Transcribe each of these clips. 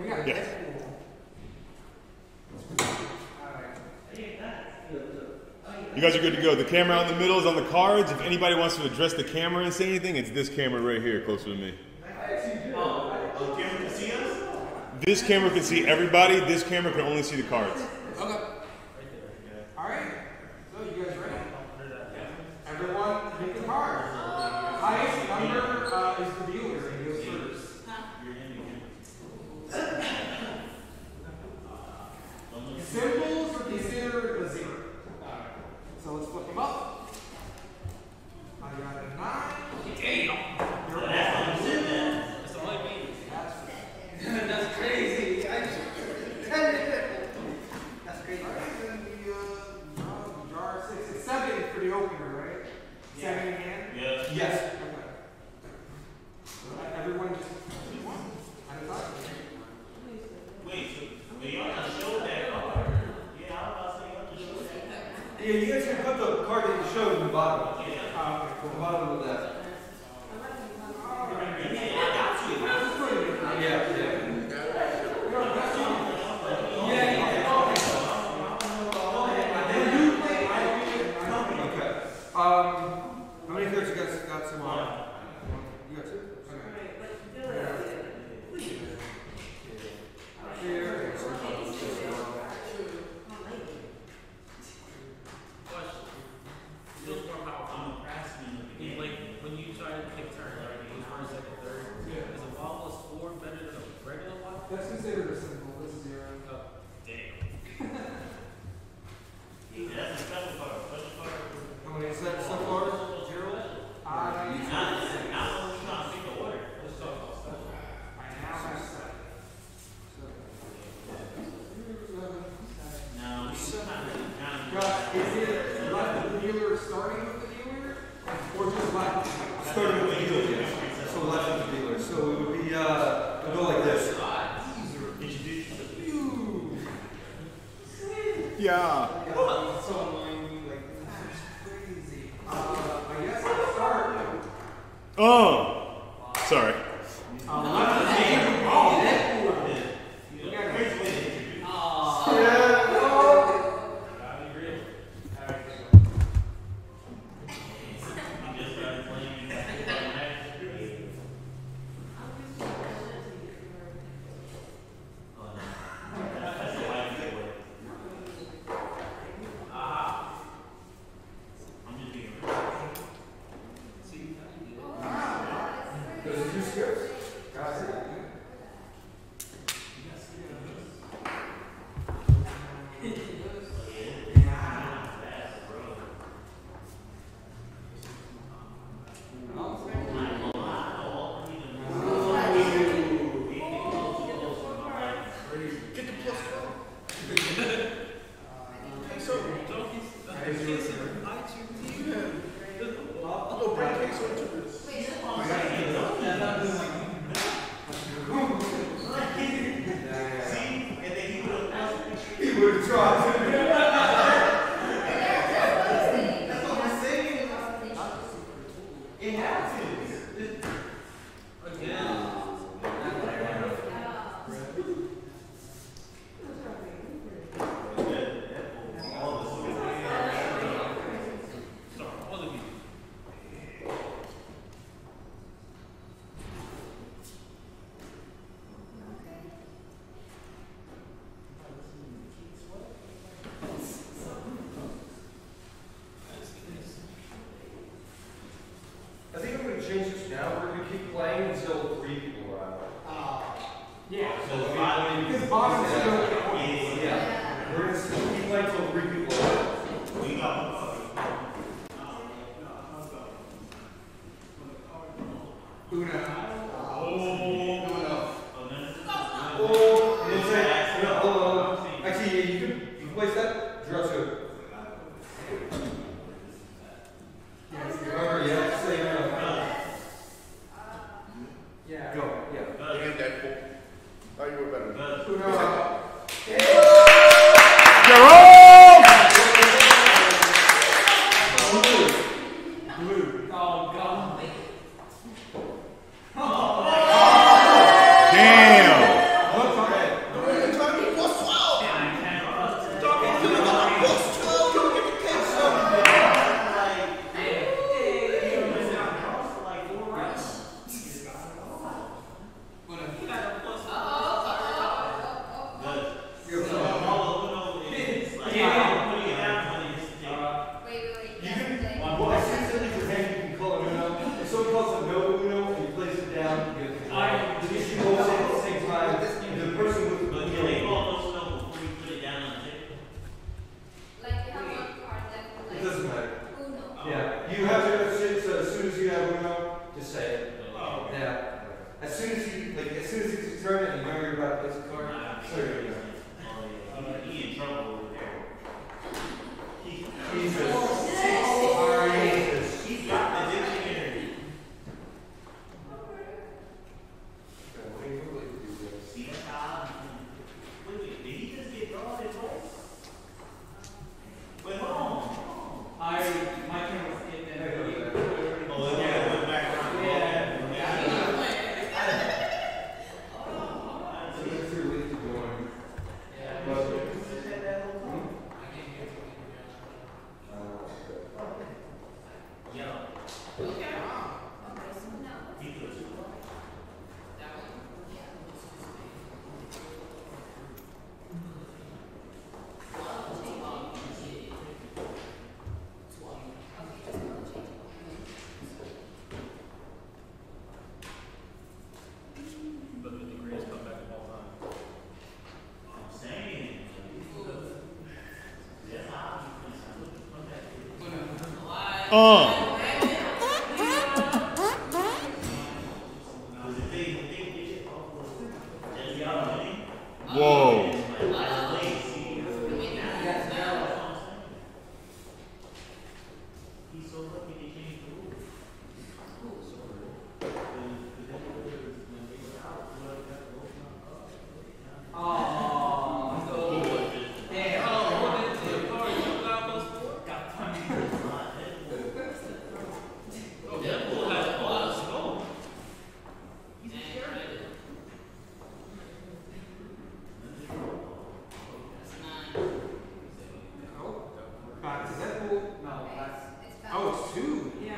we got yes. You guys are good to go. The camera out in the middle is on the cards. If anybody wants to address the camera and say anything, it's this camera right here, closer to me. The camera can see us? This camera can see everybody. This camera can only see the cards. Okay. All right. So you guys ready? Everyone, pick the card. Highest number is the dealer. He goes first. Symbols are considered a 0. So let's flip them up. I got a 9. Damn. That's all I mean. That's crazy. That's crazy. All right, then the jar 6. It's 7 for the opener, right? Yeah. 7 again? Yeah. Yes. Okay. So everyone just one at a time. Wait, so y'all not show that card? Yeah, I was about to say y'all just show that. Yeah, you guys can put the card that you showed in the bottom. Yeah. Okay, cool. The bottom of that. Yeah, I got you. Yeah. How many cards you guys got some on? You got 2? That's considered a symbol. This is 0. Oh, damn. Yeah, that's a special card. Special card. How many is that so far? 0? Now we're trying to pick the order. Let's talk about special. I now have 7. No, we still have to count. Is it left of the dealer starting with the dealer? Or just left? Starting with the dealer, yes. So left of the dealer. So it would be, we'll go like this. Yeah. So annoying, like, that's crazy. I guess I'll start. Oh. Sorry. grab this card. There you go. He in trouble over there. Jesus. He got the dictionary. See how? Wait, did he just get drawn in twice? Wait, hold on. My camera's getting in. Oh, yeah, went back around. Whoa. Oh, it's 2. Yeah.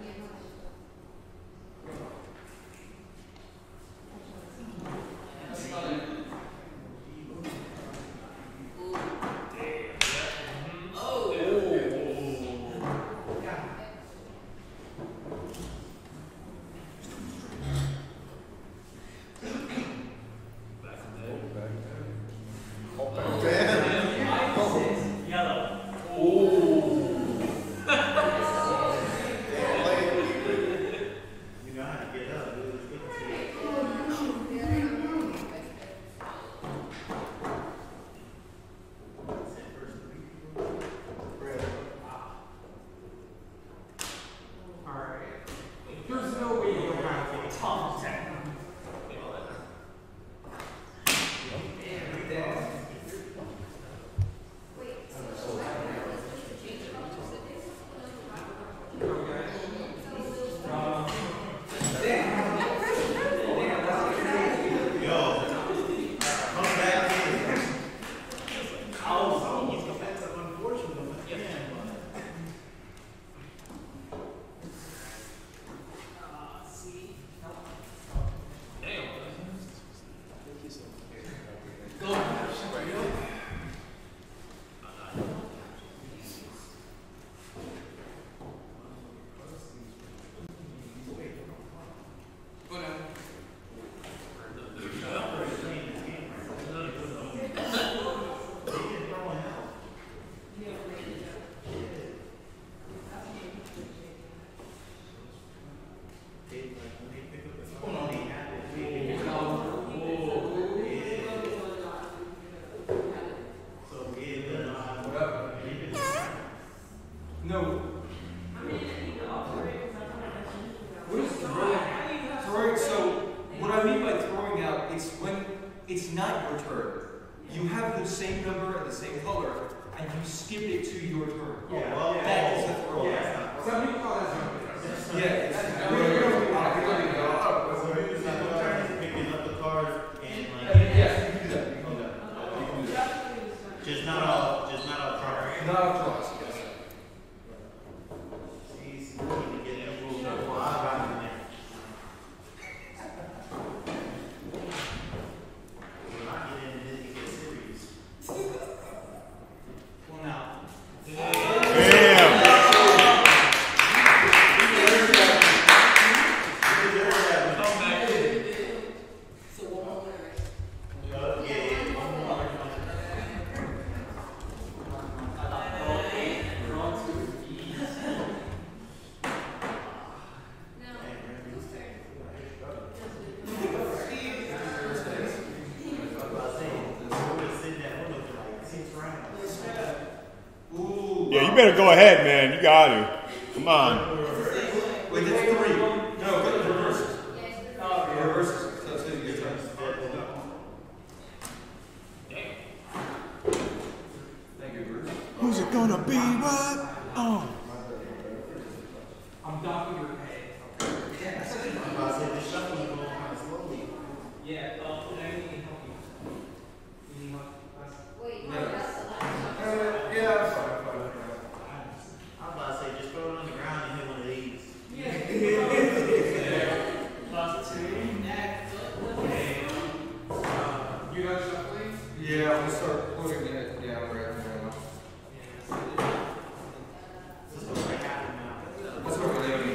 There's no way you don't have to top 10. It's not your turn. You have the same number and the same color, and you skip it to your turn. Yeah. Well, That is the throw. Yeah. Some people call that something. Yeah. So who's not picking up the cards and like Yes, you can do that. You can do that. You can do that. just not all cards. Not off draws, yes. He's going to get that rule up. Well, I got him there. When I get in, then he gets serious. Well, now. Damn. you better go ahead, man. You got it. Come on. Wait, that's 3. No, reverse. Reverse. So it's going to be your turn. Thank you, Bruce. Who's it gonna be? What? Oh. I'm docking your head. I said the shuffle is going kind of slowly. Yeah, I need to help you. You need help? Wait, Yeah. I'm about to say, just throw it on the ground and hit one of these. Yeah. You guys shuffling? Yeah, I'm going to start putting it down right now. Let's go right half now. That's what we're doing.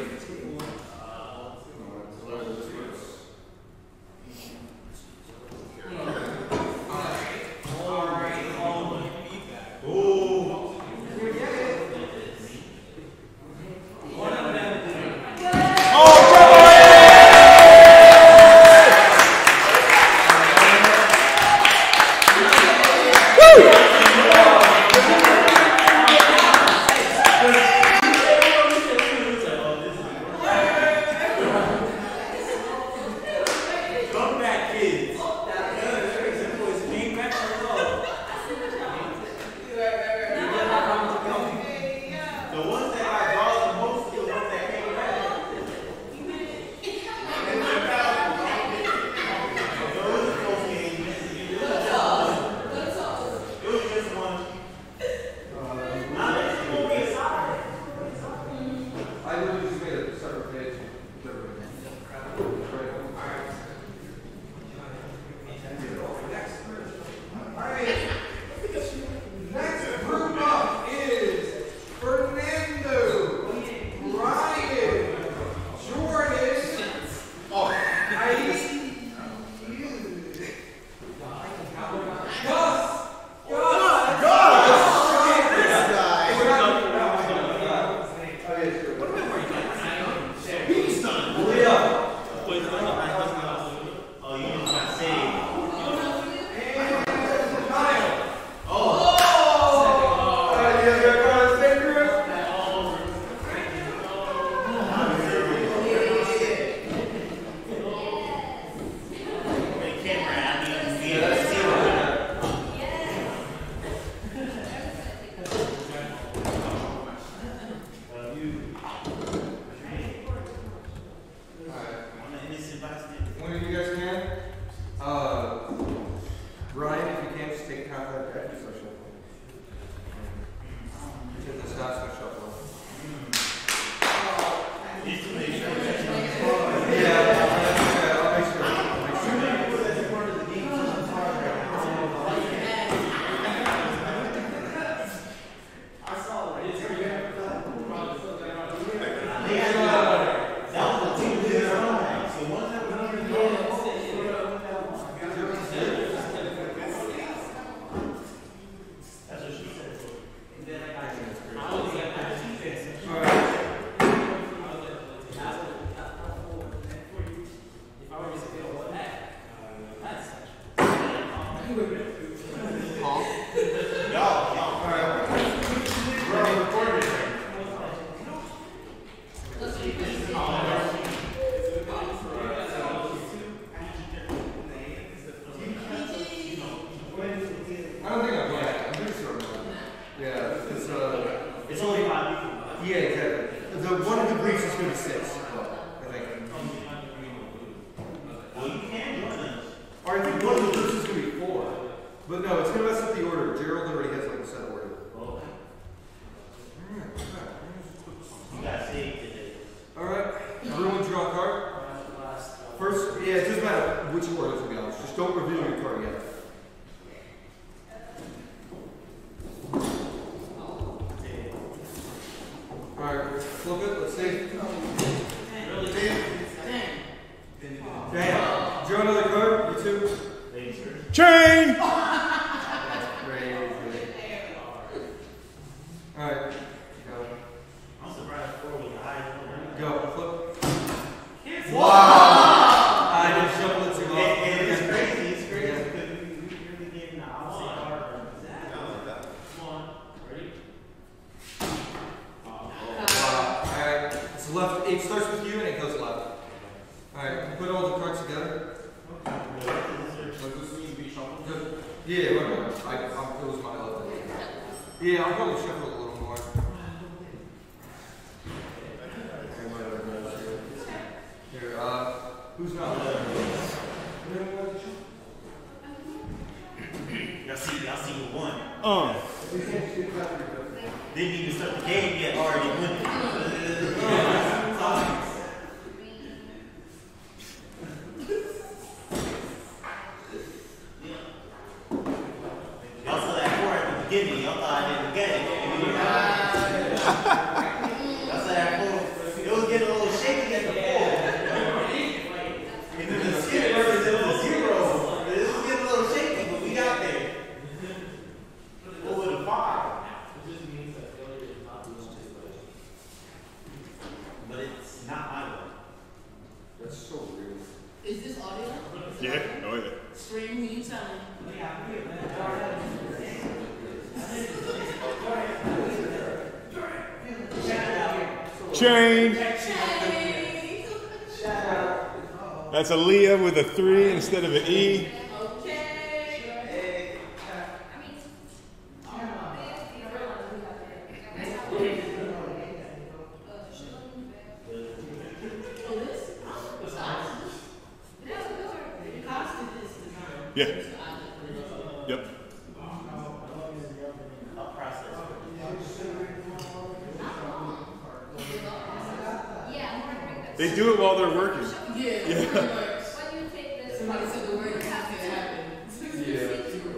Yeah, wait a minute. It was my left. Yeah, I'll probably shuffle it a little more. Here, who's not? Y'all see who won. Didn't even start the game yet, already won. Y'all saw that 4 at the beginning. Y'all thought I didn't get it. Y'all saw that 4. It was getting a little shaky at the 4. And then the skip version, it was a 0. It was getting a little shaky, but we got there. Over the 5. But it's not my one. That's so real. Is this audio? Yeah. Oh yeah. Stream, who you telling? Change. That's a Leah with a 3 instead of an E. Yeah. Yep. They do it while they're working. Yeah. When you take this, Somebody said the word is going to happen. yeah, exactly.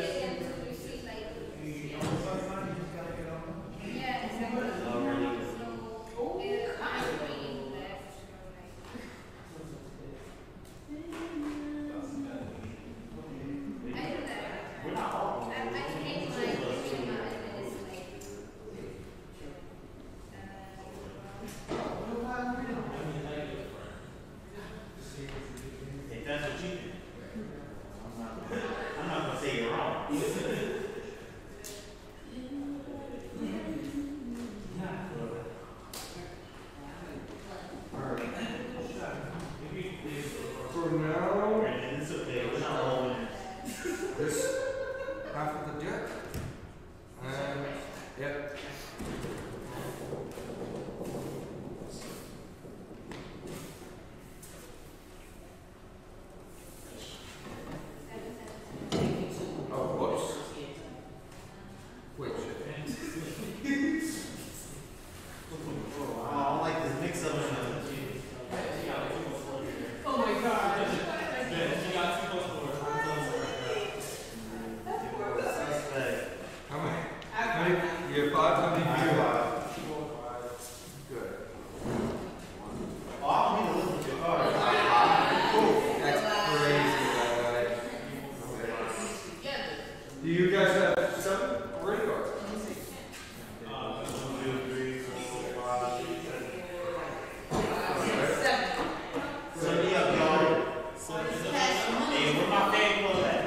If that's what you do, I'm not gonna say you're wrong. For now, Brandon, it's okay. We're not all winners. this half of the deck. And, yep. Oh, whoops. Wait, shit. I don't like this mix up. Oh my God. How many? Yeah, 5. How many do you have? Good. Oh, I don't need to look at your card. That's crazy, guy. Do you guys have 7 already? Or? 1, 2, 3, 4, 5, 6, 7. Set me up, y'all. Hey, where my fan club at?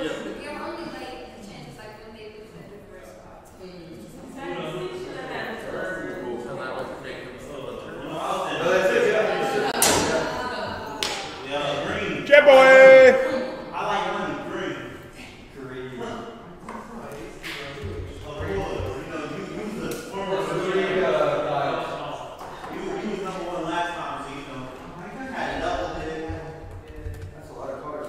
You're only late in chance like when they lose their first spot. Jet boy! I like running green. Green. You was the former you was number one last time, so you know. I had it up with it. That's a lot of cars.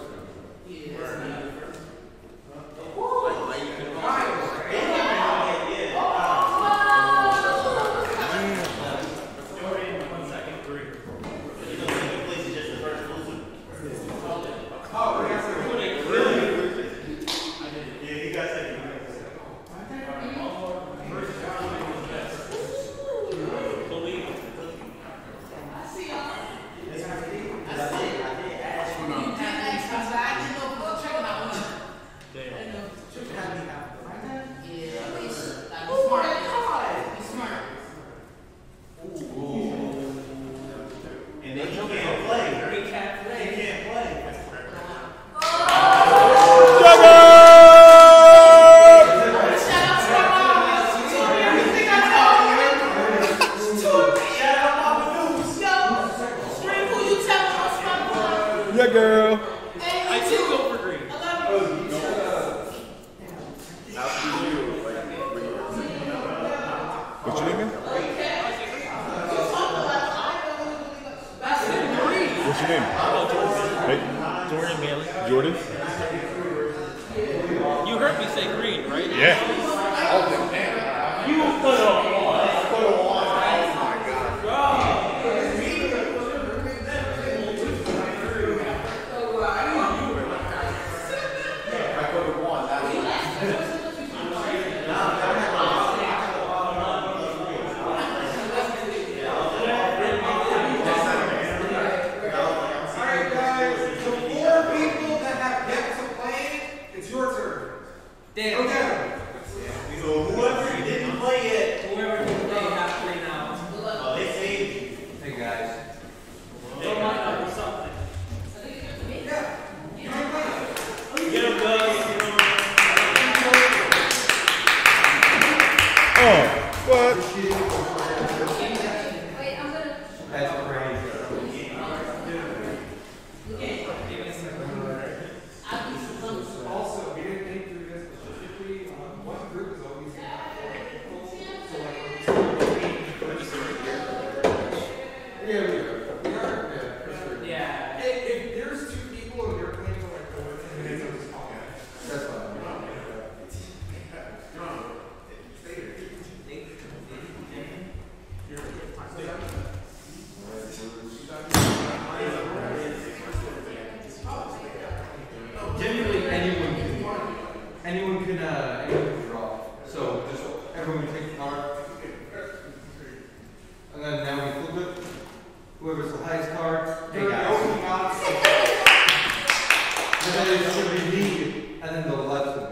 Yeah, girl. I did go for green. What's your name? What's your name? Hey, Jordan Bailey. Jordan? You heard me say green, right? Yeah. You put it on. Anyone can draw. So just everyone can take a card. And then now we flip it. Whoever's the highest card. Hey guys. And then it should be me, and then the left of me.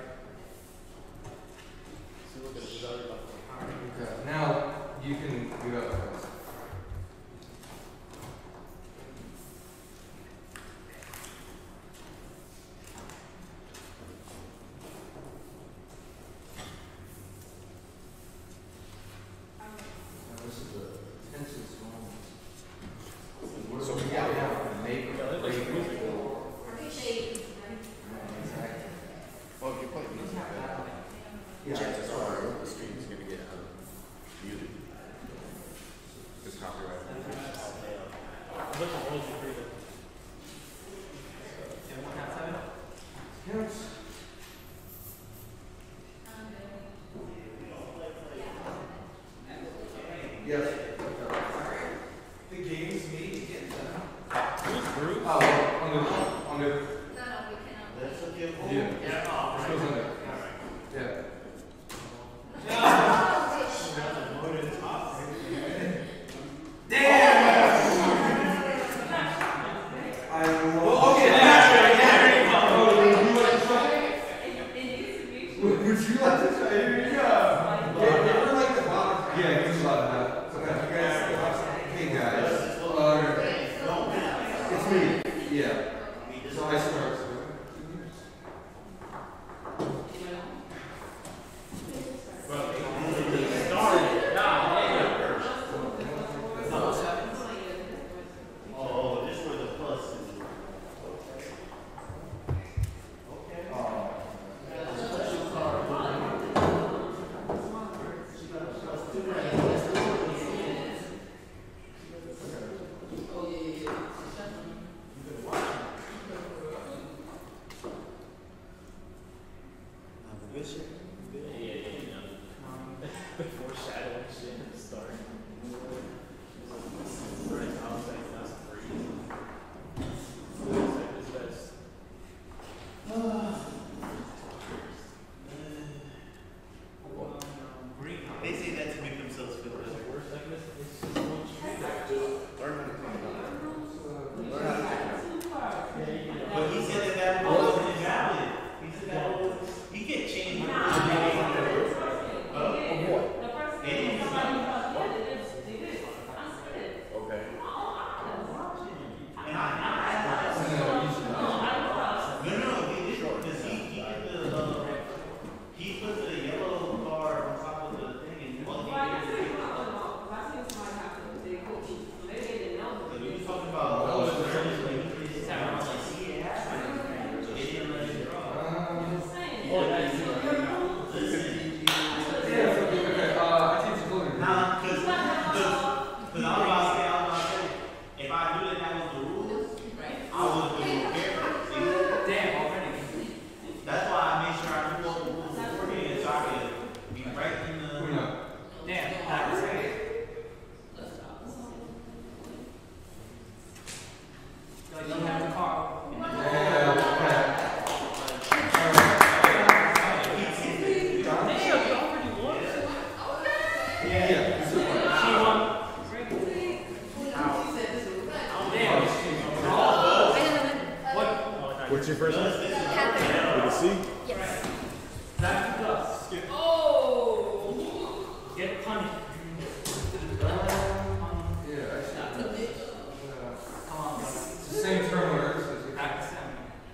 Okay. Now you can do that first. So we got to make or break it. Well, if you play music, chances are the stream is going to get muted. It's copyright. Counts. Yes. The game's made again. Oh, under. No, we cannot. That's okay. Yeah. This goes under. Yeah. Foreshadowing shit at the start. They say that to make themselves feel better. Learn how to clean it up. Learn how to clean it up. But he said that wasn't invalid. He said that he can change the What? They didn't decide. Okay. And no, he didn't, because he put the yellow car on top of the thing and one thing. So he was talking about if I knew that was the rules, I would have been careful. Damn, already. That's why I made sure I knew all the rules beforehand so I could be right in the. Damn, that was great. Like you have the car. What's your first name? With a C? Yes. Back to us. Oh. Get punished. Same term. Back to seven.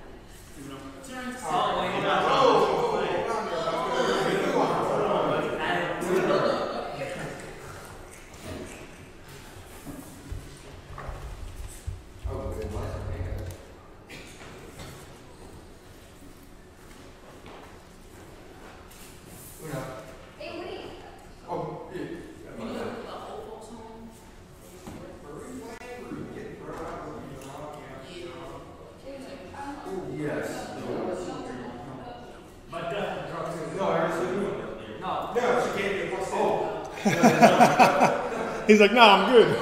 Hey, wait. Oh, yeah. Yes. But No, I already said you. no. No, she can't be. Oh. He's like, nah, I'm good.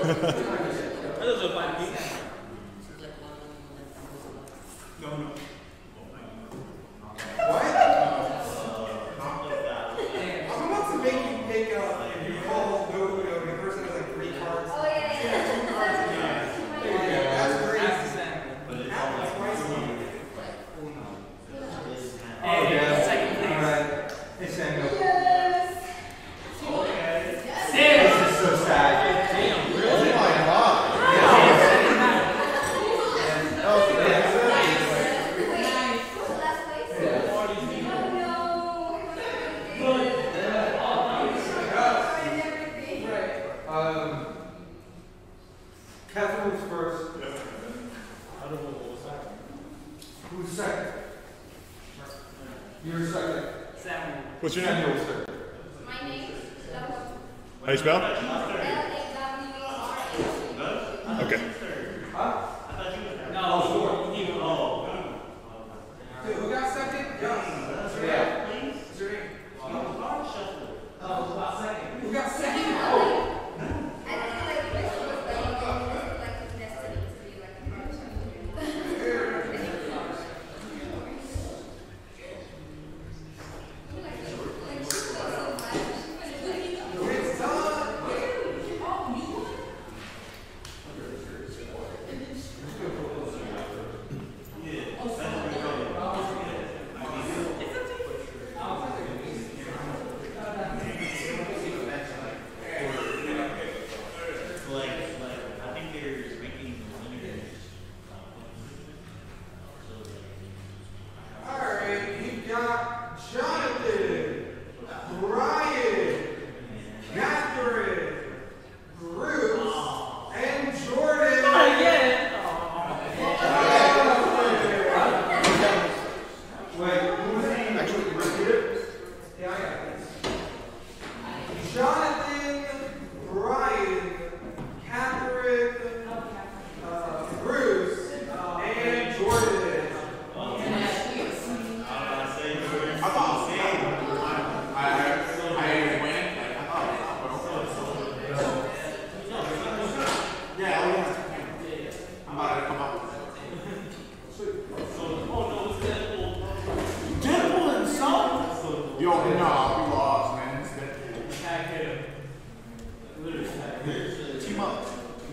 What? I'm about to make you pick up and you call the person has like 3 cards. Oh, yeah, yeah. That's great. That's the same. That's twice. Hey, yeah. second place. Alright. Hey, Samuel. Yes. This is so sad. Damn, Oh my God. Who's the last place? Catherine was first. Who's second? You're second. Seven. What's your name? Samuel was third. My name is How you spell? L-A-W-R-A-G. Okay. Huh? No, you. Dude, who got second? What's your name? What's your name? Who got second? Oh. I think like this was like his destiny to be like a car It's done. Yo, no, we lost, man. Team up.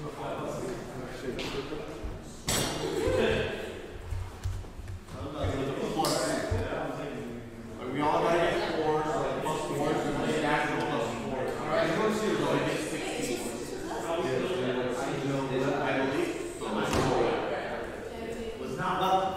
We all got to get fours, like plus fours, and then natural plus fours. Alright, you want to see it, like, get 16. I believe. So let's go. Was not love.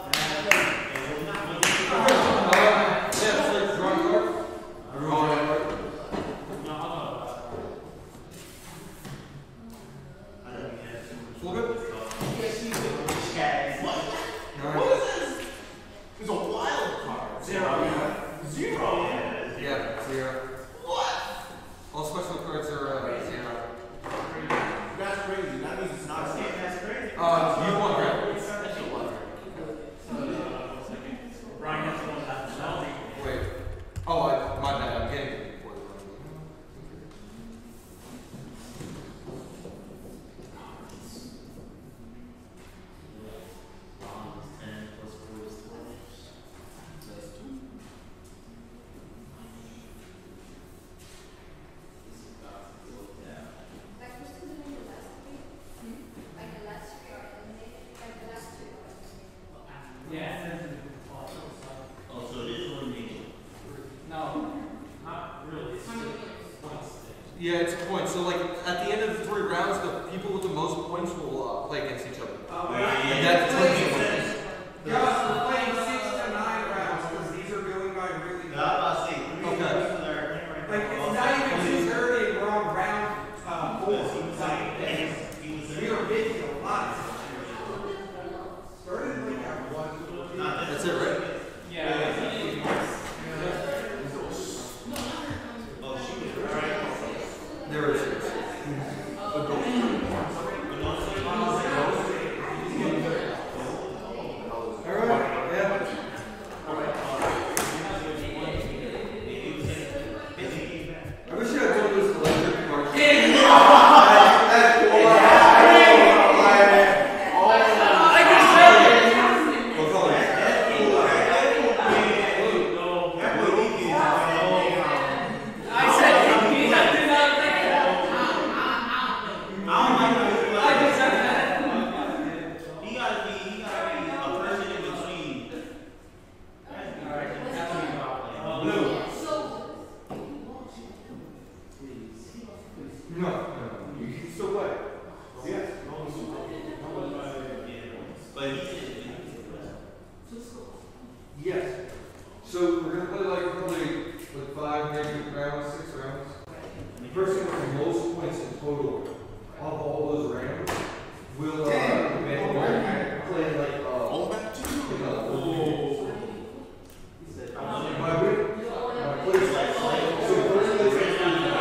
Yeah, it's a point. So, like, at the end of the 3 rounds, the people with the most points will play against each other. And that determines the winners. Guys, we're playing 6 to 9 rounds because these are going by really fast. Like, it's not even 2:30 and we're on round 4. We are making a lot. Started like at 1. That's it, right? There it is. Yes. So we're gonna play like probably like 5, maybe rounds, 6 rounds. The person with the most points in total of all those rounds will play like All of that? my win. My place. So first place is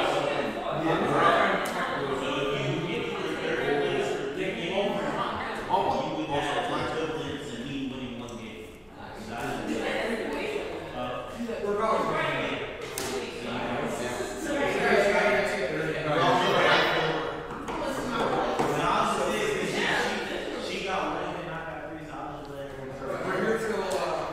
We're going. We're here till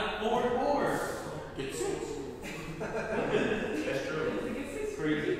got 4 and 4. Get 6. That's true. Crazy.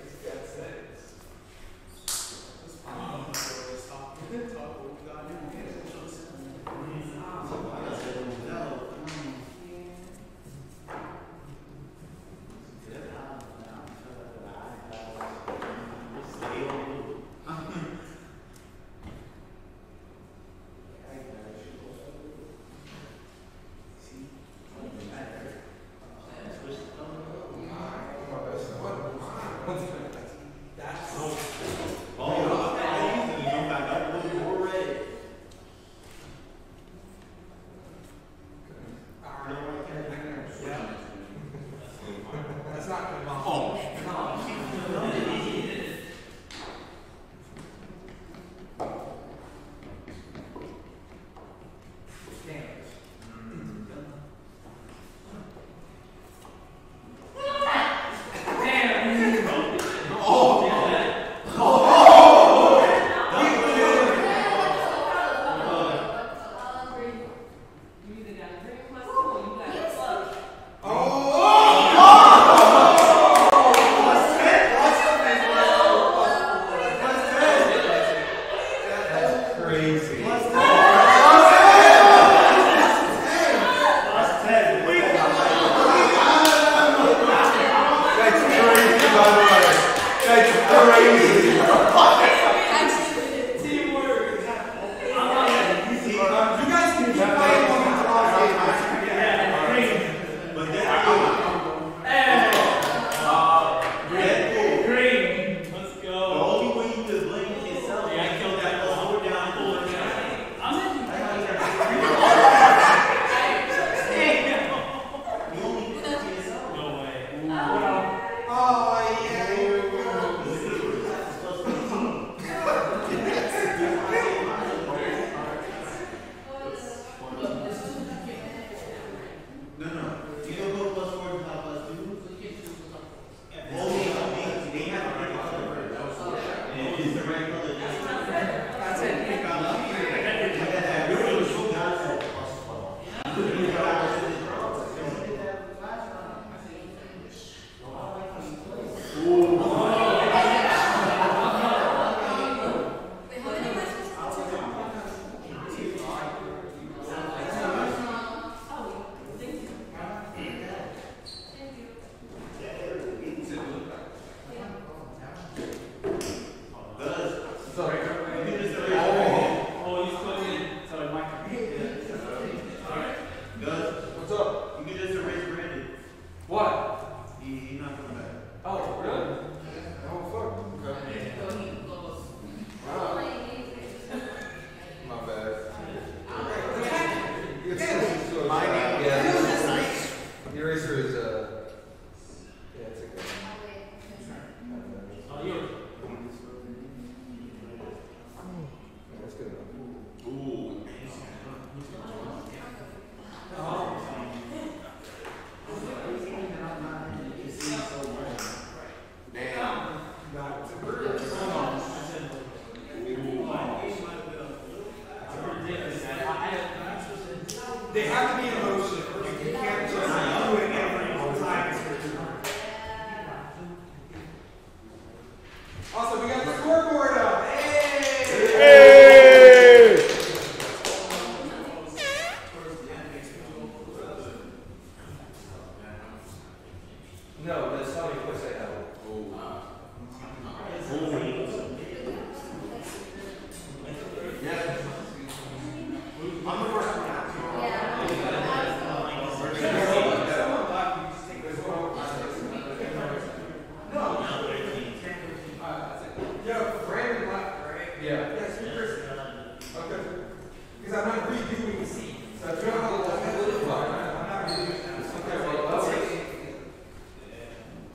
They have to be in motion. You can't just do it every time it's your turn. Also, we got the scoreboard up. Hey! Hey! No, that's how many points I have. I'm the first one out. Yeah. Yes, you're first. Okay. Because I'm not redoing the seat. So if you don't have a little I'm not redoing that. Okay, well, let's see.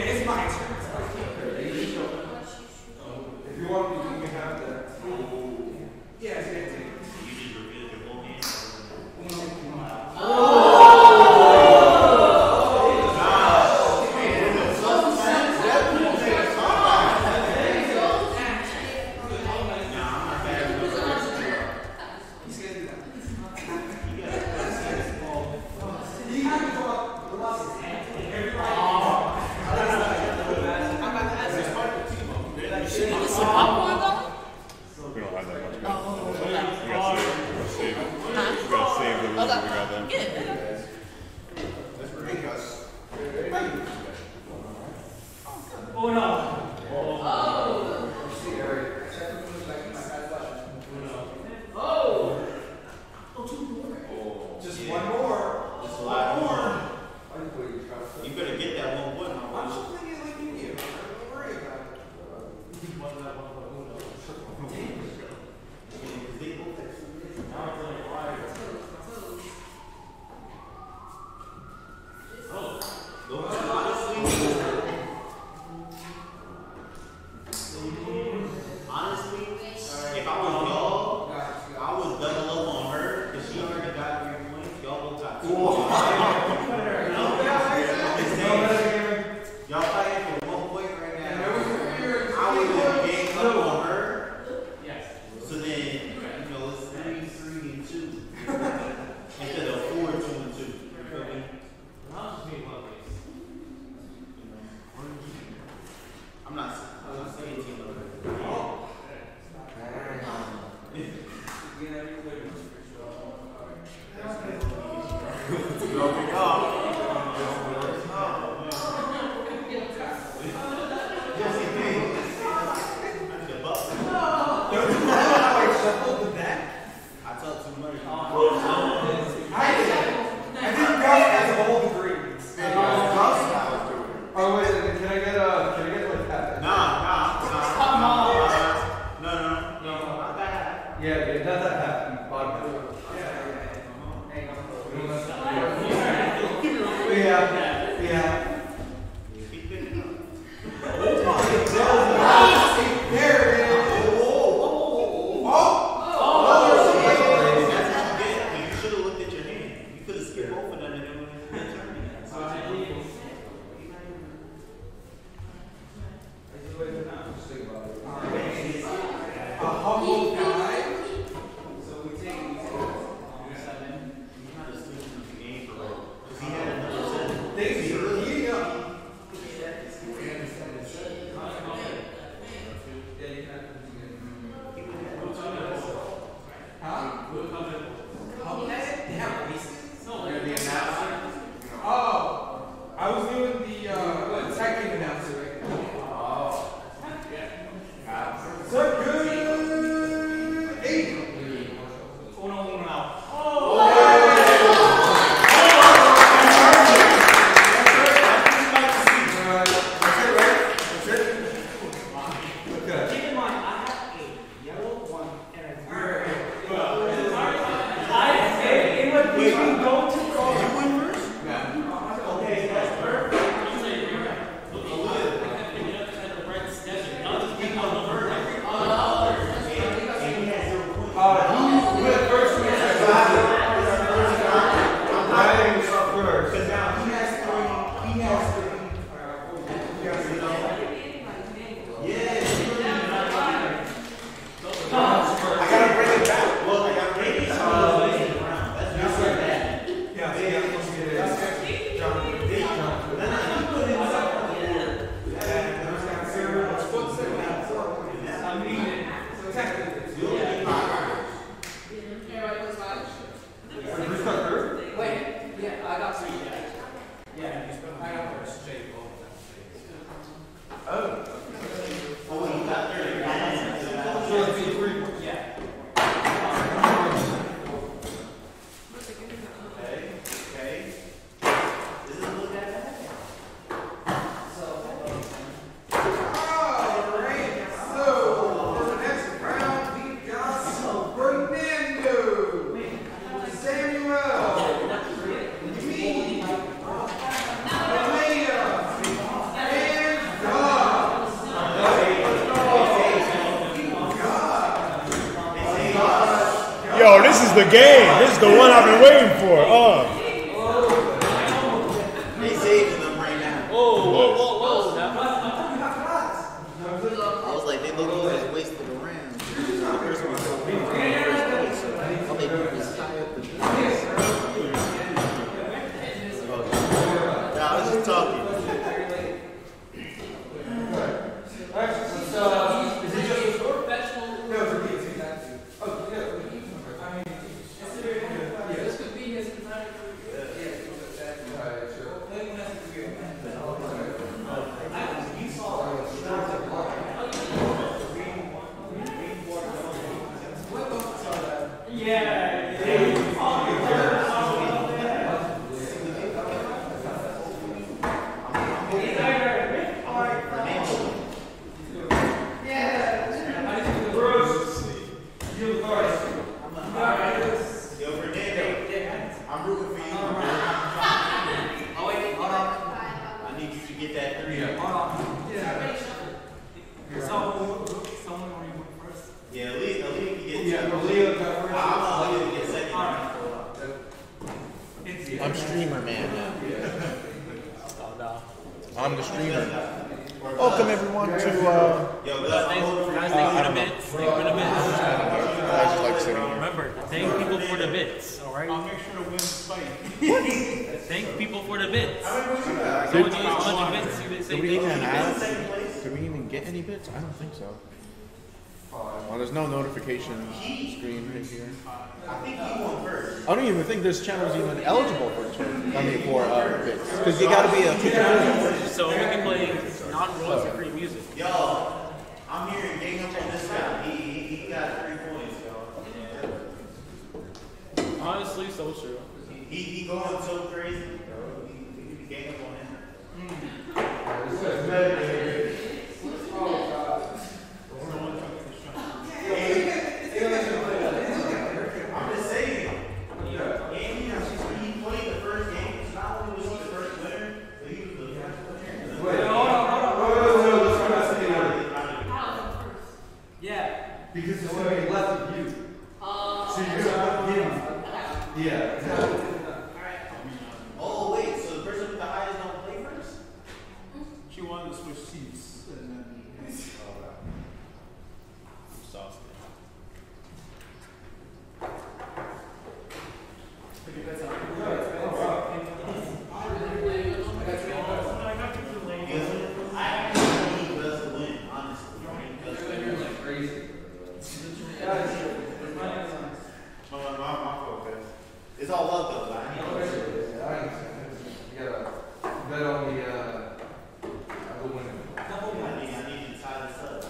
it's my turn. If you want, you can have that. Yeah, it's good. this is the game. This is the one I've been waiting for. They saving them right now. Whoa. I was like, they look like it's wasted around. The person was so big in the first place. All they do is tie up the business. Yeah, I was just talking. Is it just a store? No, it's a pizza. Oh, yeah. I mean, this could be his design. I'm rooting for you. Oh, wait, hold on. I need you to get that 3. Hold on. Someone want to go first? Yeah, Aaliyah can get 2. Yeah, Aaliyah got first. I'm Aaliyah to get second. I'm streamer man now. I'm the streamer. Welcome everyone to Yo, Gus, I'm voting for you. Thank you for the bits. Thank you for the bits. I just like sitting here. Remember, thank people for the bits, alright? I'll make sure to win the fight. Thank people for the bits. Did, Someone use a bunch of bits, you would say did we even thank you. ask? Did we even get any bits? I don't think so. Well, there's no notification screen right here. I think you won first. I don't even think this channel is even eligible for bits. Because you gotta be a teacher. So we can play non-royalty free music. Yo, I'm here and gang up on this guy. He got 3 points, yo. Honestly, so true. He going so crazy, bro. He gang up on him. I'm just saying. He played the first game. Not only was he the first winner, but he was the first winner. Wait, hold on. Let's go back to the order. Yeah. Because it's going to be left of you. So you're going to him. Yeah, exactly. Oh, wait, so the person with the highest don't play first? She wanted to switch seats and then. It's all love though, right? You gotta bet on the winner. I need you to tie this up.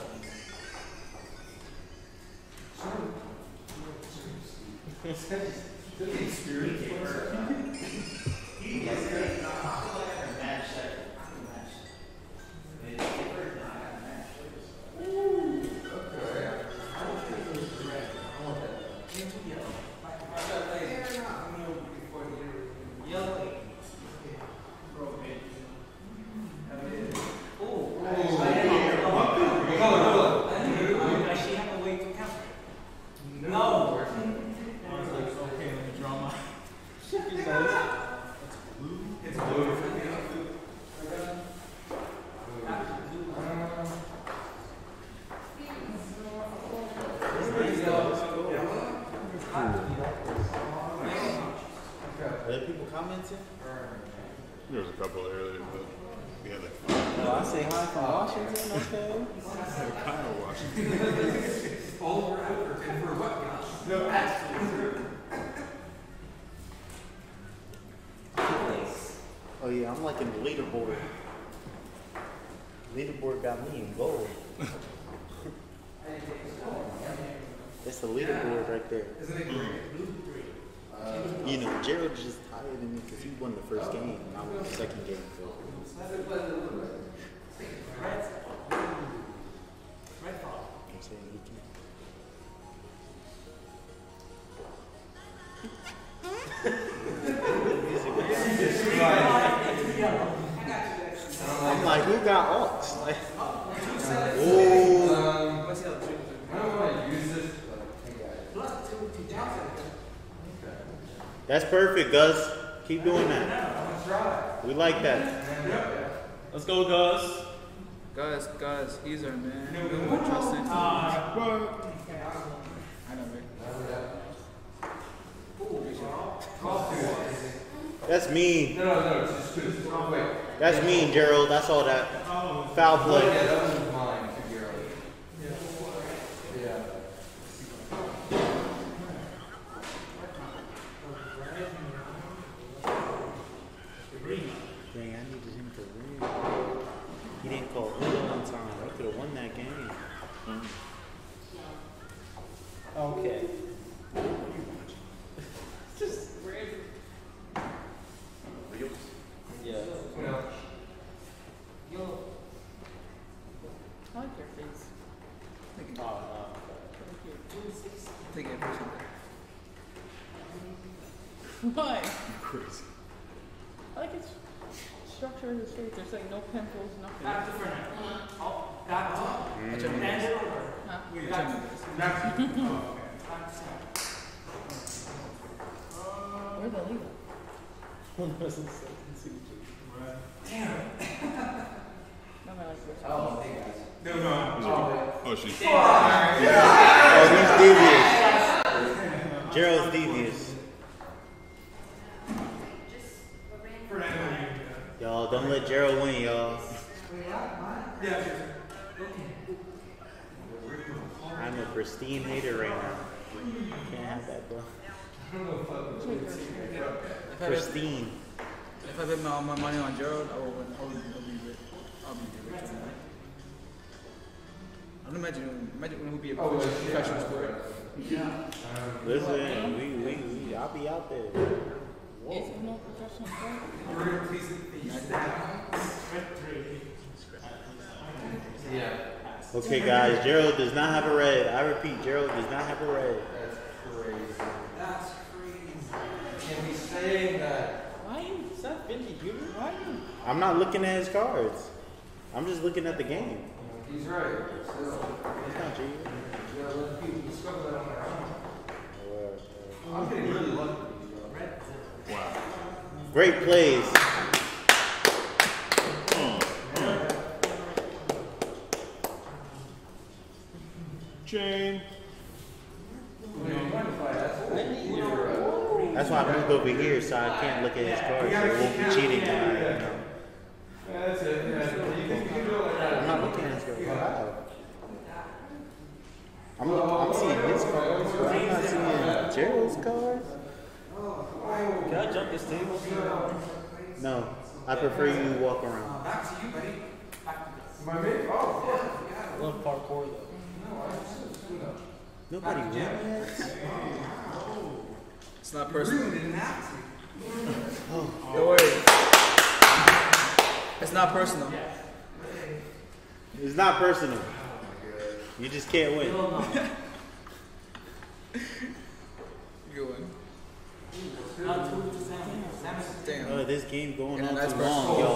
Are there people commenting? There was a couple earlier, but we had like Oh, I say hi from Washington, okay. kind of Washington. All over Everton for what, gosh? No, actually. Oh yeah, I'm liking the leaderboard. Leaderboard got me in gold. That's the leaderboard right there. Isn't it great? You know, Gerald just higher than me because he won the first game and I won the second game. So. I'm saying he can. I'm like, who got aux? Like, oh. I don't want to use this, but hey guys. That's perfect, Gus. Keep doing that. Let's try. We like that. Let's go, Gus. Guys, easier, man. We don't want to trust it. I know, right? That's mean. No, it's just good. Wait. That's mean, Gerald. That's all that. Foul play. Yeah, that was mine to Gerald. Yeah. Dang, I needed him to win. He didn't call Uno on time. I could have won that game. Okay. Just random. Yeah. I like your face. Take it. Take it personally. Why? Crazy. I like its structure of his face. There's like no pimples, nothing. Back to front. Oh, back to. Hand it over. Huh? Back to. Where'd that leave? One person said, Damn. No, I like this. Oh, hey guys. No. Oh, she's. Oh, he's devious. Gerald's devious. Y'all, don't let Gerald win, y'all. I'm a pristine hater right now. Can't have that, bro. Pristine. If I bet all my money on Gerald, I will win. I'll be rich. I don't imagine when he'll be a professional sport. Listen, I'll be out there. Is it no professional sport? Yeah. Okay, guys, Gerald does not have a red. I repeat, Gerald does not have a red. That's crazy. Can't be saying that. Why are you? Is that vintage? Why are you? I'm not looking at his cards. I'm just looking at the game. He's right. Still. It's not cheating. You gotta let people discover that on their own. I'm getting really lucky with these, bro. Wow. Great plays. Chain. That's why I moved over here so I can't look at his cards. So it won't be cheating. That's it. You can do it like that. I'm not looking at his cards. Wow. I'm seeing his cards, but I'm not seeing Gerald's cards. Can I jump this table? No, I prefer you walk around. Back to you, buddy. Back to this. My mate? Oh, yeah. I love parkour though. Nobody won yet? It's not personal. Really didn't have to. Don't worry. It's not personal. It's not personal. You just can't win. You win. Damn. Oh, this game going Yeah, on that's too long, yo.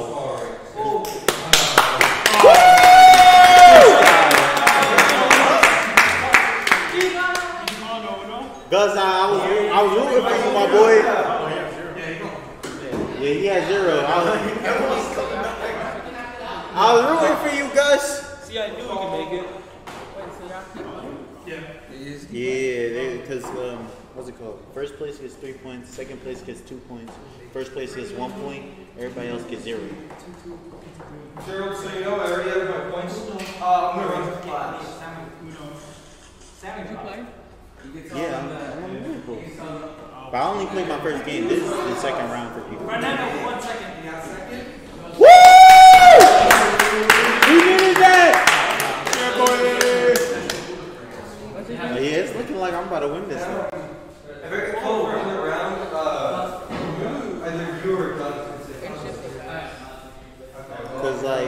Gus, I was rooting for you, my boy. Yeah, he had 0. I was rooting for you, Gus. See, I knew we could make it. Yeah, because what's it called? First place gets 3 points. Second place gets 2 points. First place gets 1 point. Everybody else gets 0. Gerald, so you know I already have my points. I'm gonna run for class. Did you play? Yeah, I'm on the Liverpool. But I only played my first game. This is the second round for people. Right now, 1 second. You got a second? Woo! Who needed that? Yeah, it's looking like I'm about to win this one. If I get called for another round, either you or Doug can say. Because, like,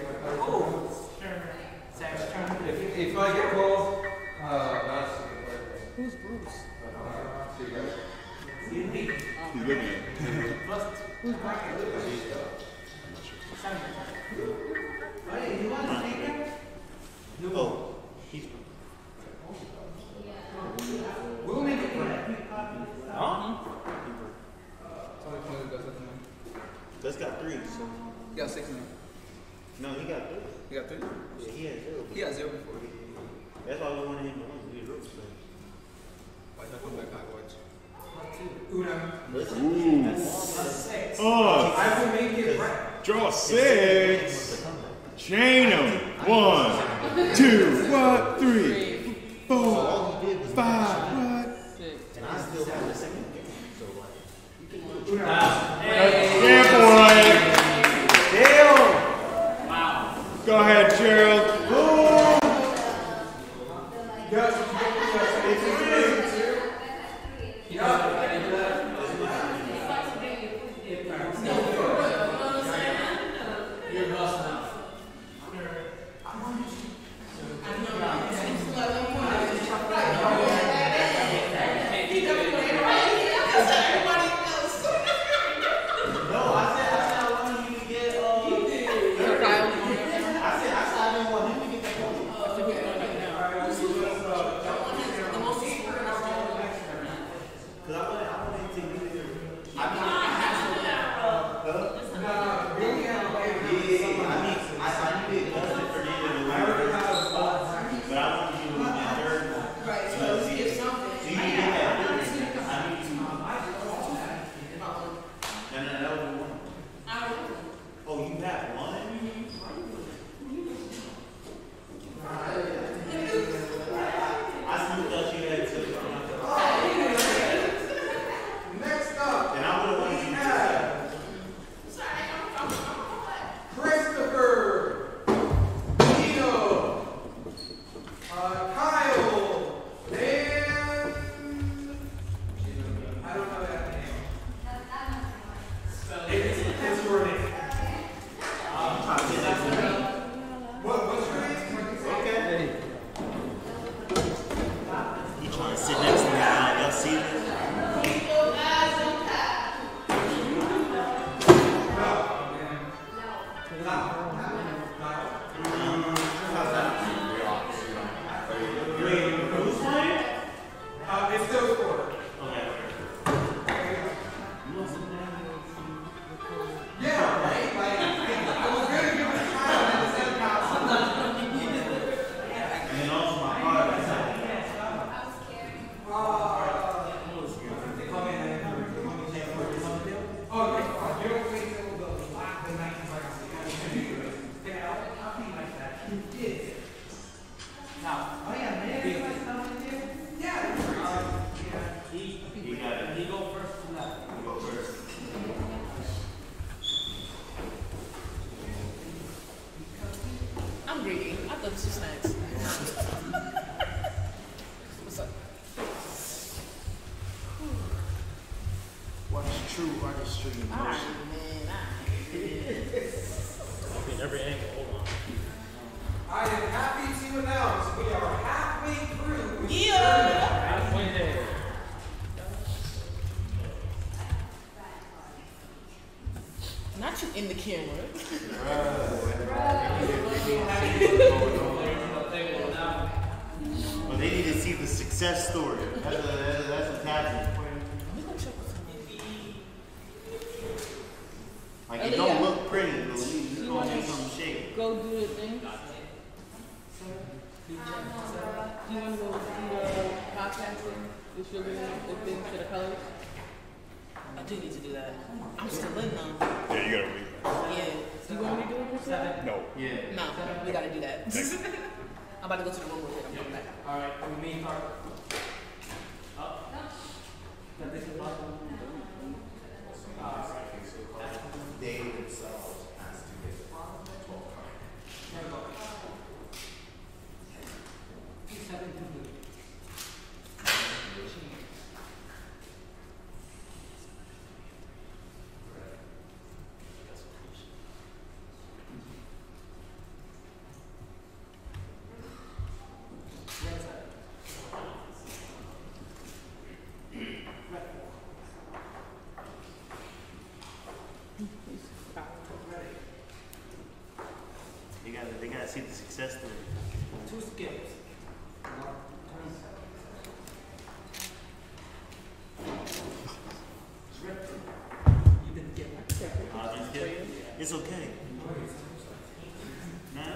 If I get called, that's Who's Bruce? He's looking at it. Who's Bruce? oh, he's. We'll make it work. Huh? three. You got 3? Yeah, he had 0. He had 0 before. That's why we wanted him to win. He was rookie player. Why not come back backwards? Ooh. Oh. I will make it right. Draw 6. Chain them. 1, 2, what? 3, 4, 5, what? 6. And I still have the second game. So, like, Yeah, boy. damn! Wow. Go ahead, Gerald. In the camera. Well, they need to see the success story. That's what's happening. Like, it don't look pretty, but it's going to be some shape. Go do the thing. Do you want to go do the podcasting? Distributing the thing to the colors? I do need to do that. I'm still in though. Yeah, you gotta read. Yeah. Do you want me to do it yourself? No. Yeah. No, we gotta do that. I'm about to go to the room with it. I'm coming back. Alright, we meet our They themselves has to get 12 cards. They gotta see the success story. 2 skips. It's okay. Nah.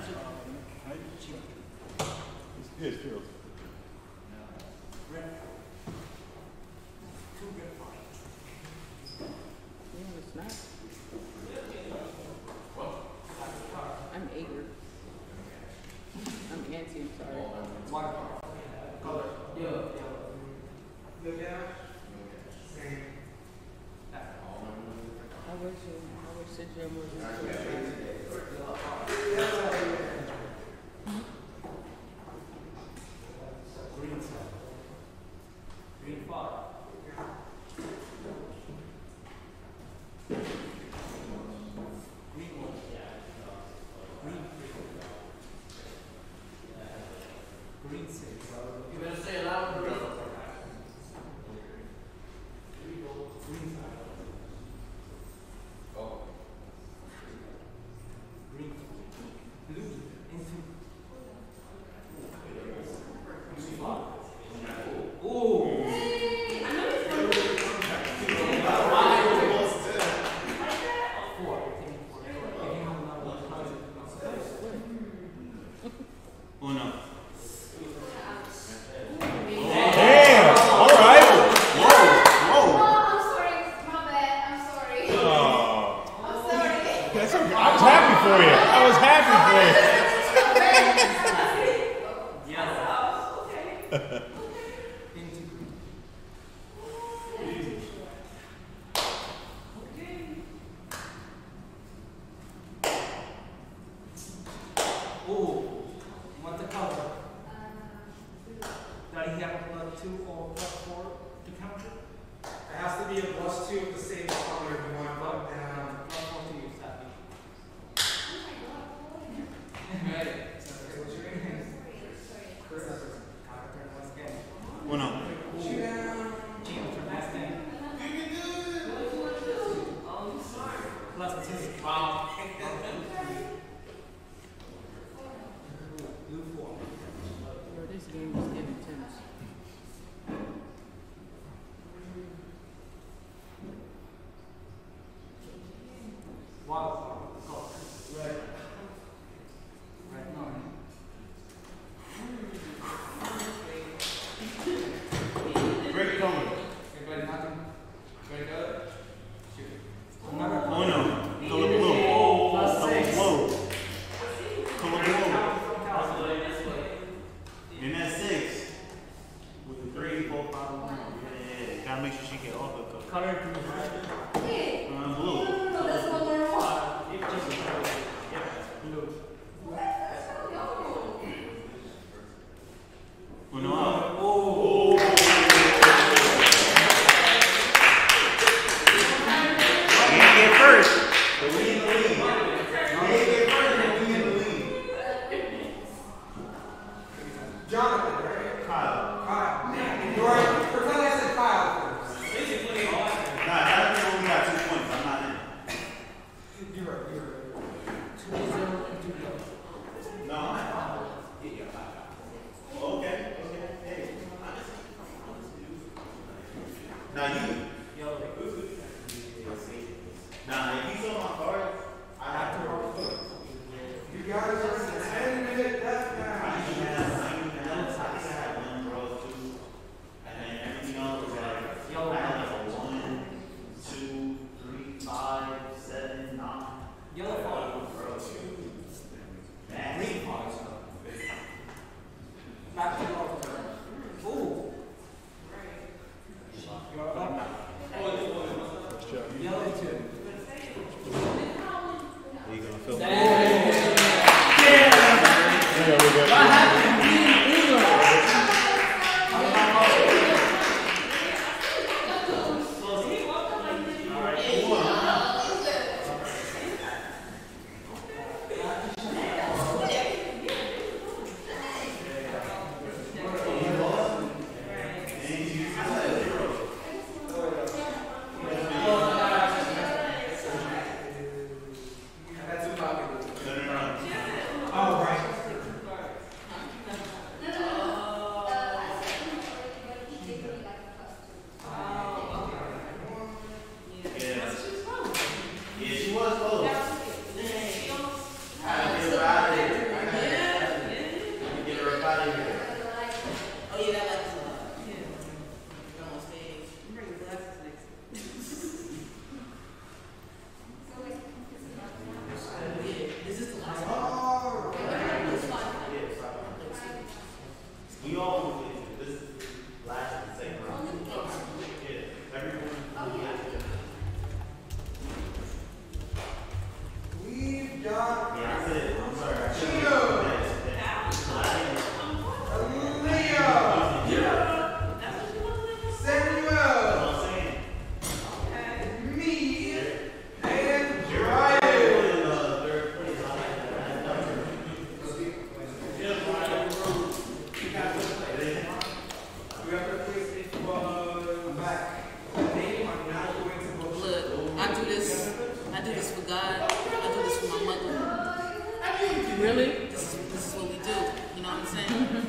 Yes, Gerald. I'm eager. I'm antsy, I'm sorry. Color. Yellow. No dash. Same. I wish the gym was Green side. Green 5. Green 1. Green 3. Green 6. You better say it loud. Green 5. Oh. Green 4. Blue into. Green 5. Oh.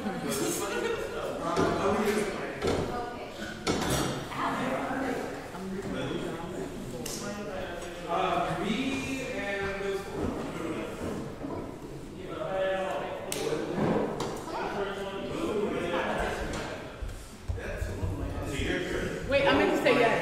Wait, I meant to say yes.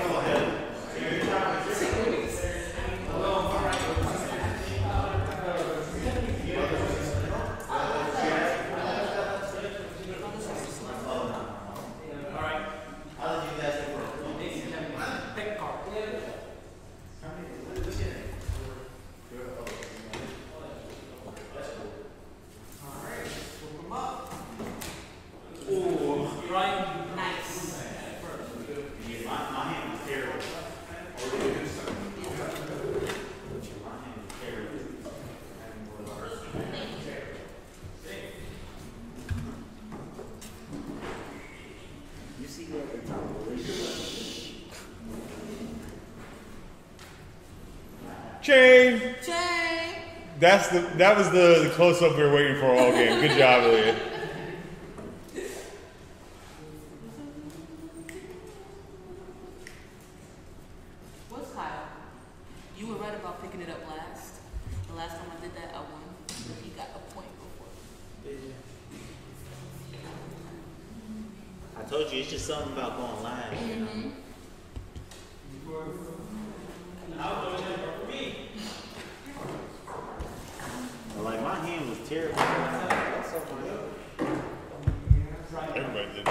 Chain. Chain. That was the close up we were waiting for all game. Good job, Aaliyah. What's Kyle? You were right about picking it up last. The last time I did that, I won. But he got a point before. I told you, it's just something about going live. You know? Like, my hand was terrible. Everybody did.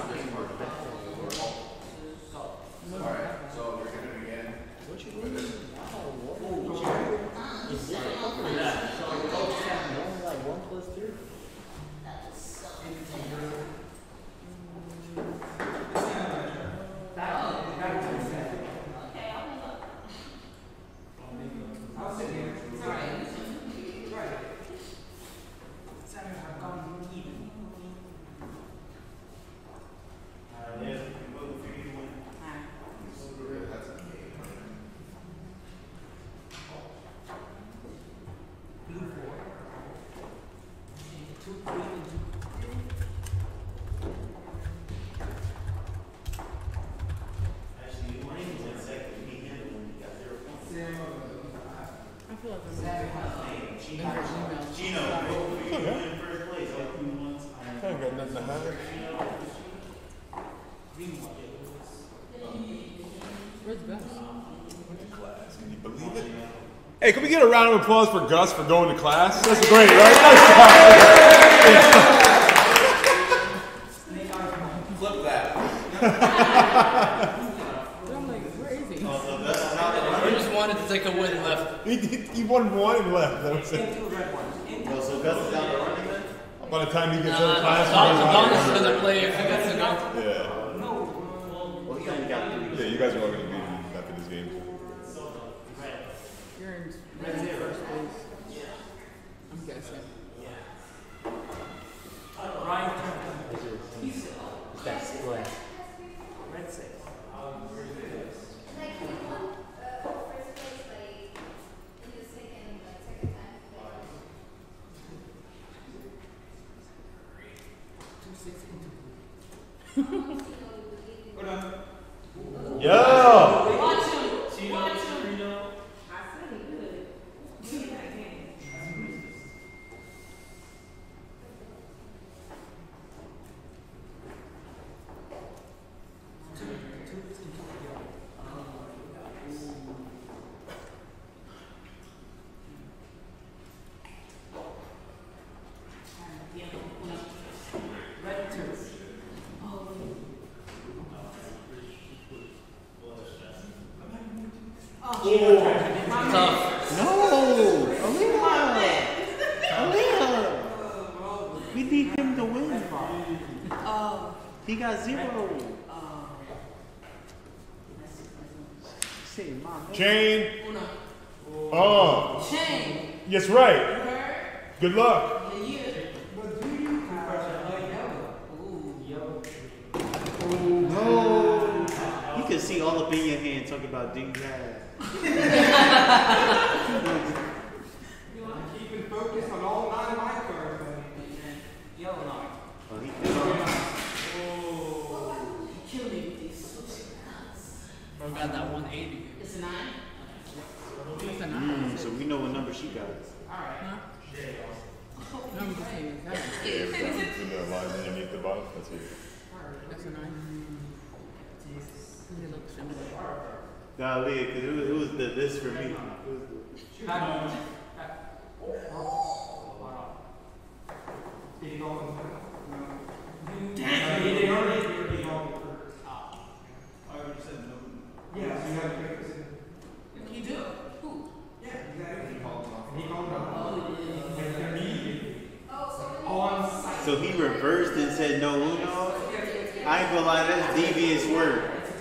Alright, so we're gonna do it again. What you doing? Like 1 plus 2. Hey, can we get a round of applause for Gus for going to class? That's great, right? Flip that. I'm like, where is he? I just wanted to take a win and left. He won 1 and left. That was it. So Gus is out there running then? By the time you get to the class, Thomas doesn't play if he gets to go. yeah. Well, he only got 3. Yeah, you guys are all going to beat him after this game. You're in first place. I'm guessing. That's what. Like, you want, first place, like, in the second time. Yeah. Watch him. Tough. No! Aaliyah! We need him to win. He got 0. Say, Mom. Chain. Oh. Chain. Yes, right. Good luck. No! You can see all up in your hand talking about do you have. You want to keep it focused on all 9 of my cards. Oh, he okay every time. With the lines underneath the bottom. That's it. That's a 9. It looks similar. Nah, because it was this for me. He do? Who? So he reversed and said no uno. I ain't gonna lie, that's devious work.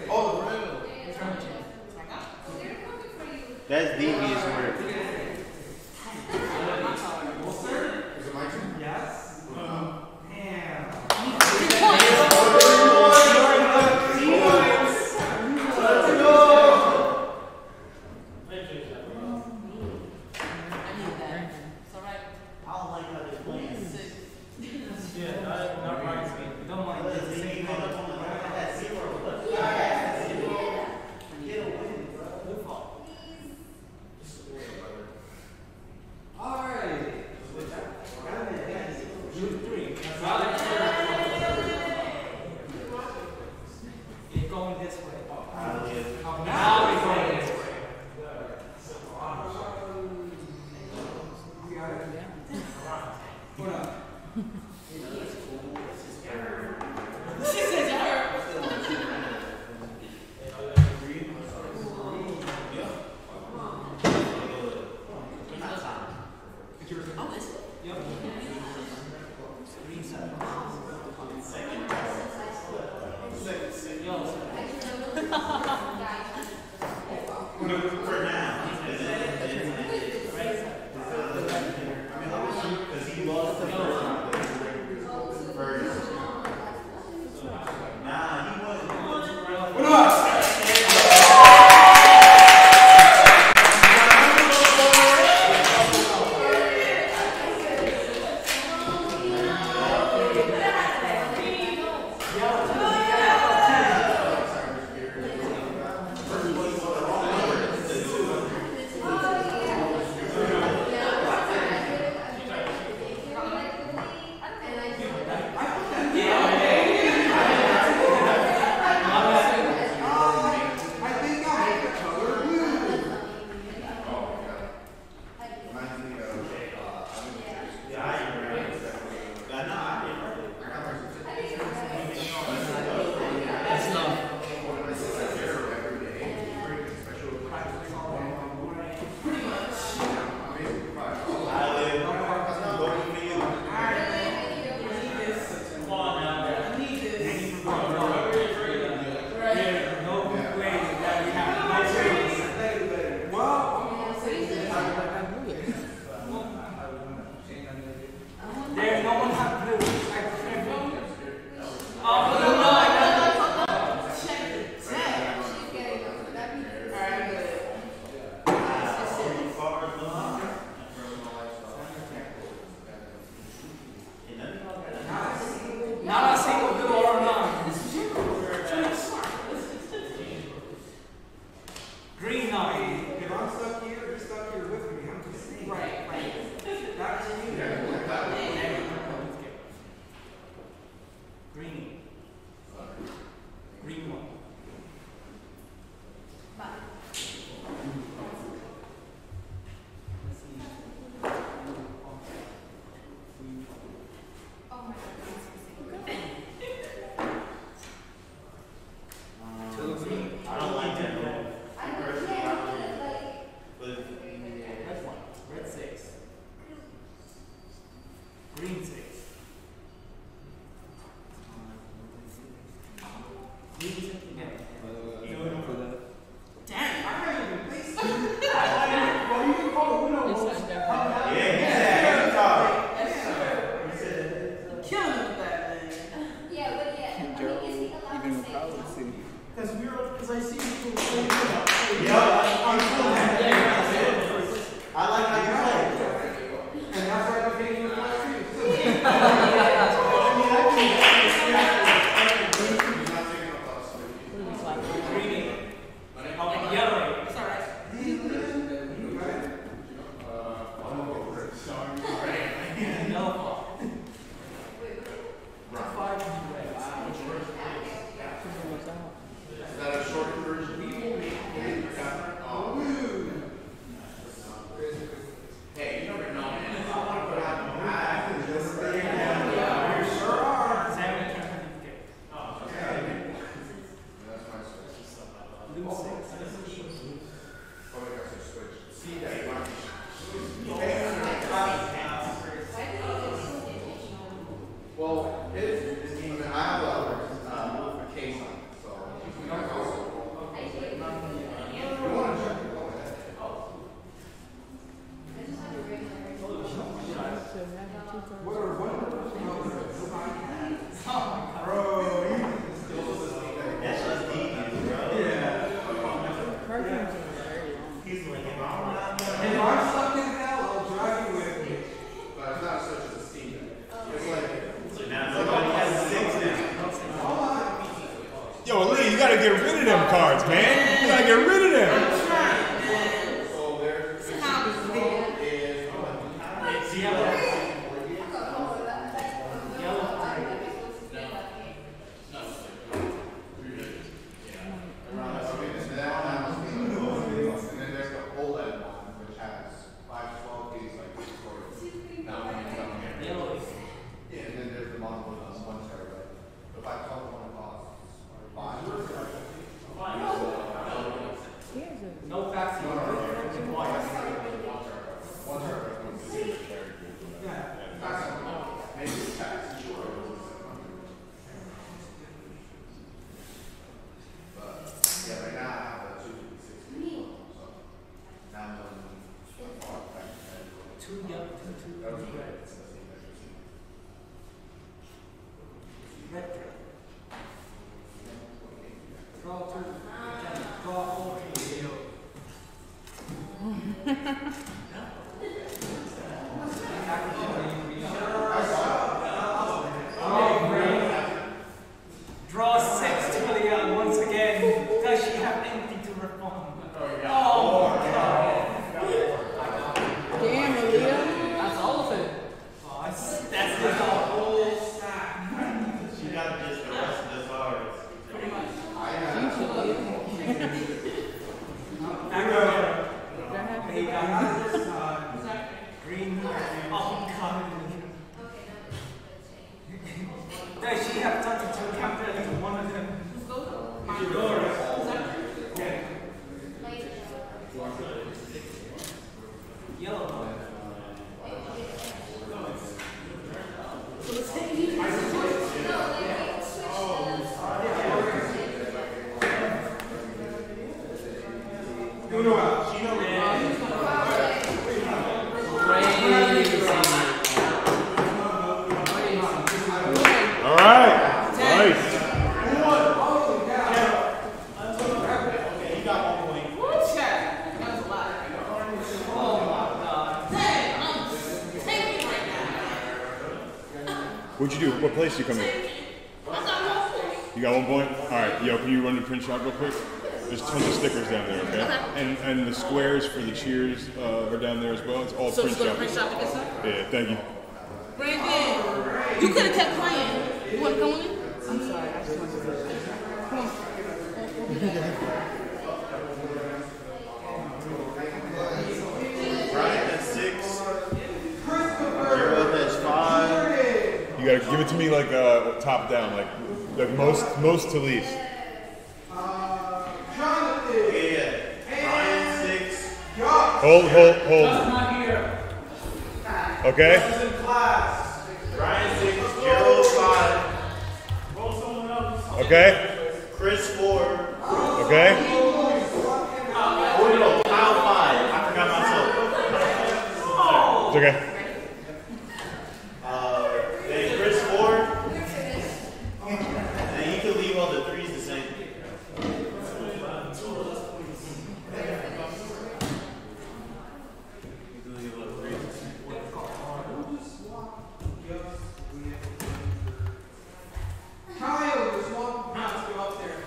That's devious work. of them cards, man. You gotta get rid of them. Draw 6 to Leah once again. Does she have anything to respond? Oh, God. Damn, Leah. That's all of it. Oh, that's the whole stack. She got just the rest of the cards. Pretty much. You should Leah. Hey, guys, this green. Oh, God. Does she have something to encounter at least one of them? Yellow. All right. Nice. What'd you do? What place did you come in? You got 1 point? All right. Yo, can you run the print shop real quick? There's tons of stickers down there, okay? And the squares for the cheers are down there as well. It's all print shop. Print shop to get some? Yeah, thank you. Brandon, you could have kept playing. You want to come with me? I'm sorry, I just want to go. Come on. Brian has 6. Gerald has 5. You gotta give it to me like top down, like most to least. Yeah. Brian 6. Hold. Okay. Brian 6. Gerald 5. Okay. Chris 4. Okay. Oh no, Kyle 5. I forgot myself. It's okay. Then Chris 4. And you can leave all the 3s the same. Kyle, there's one pass to go up there.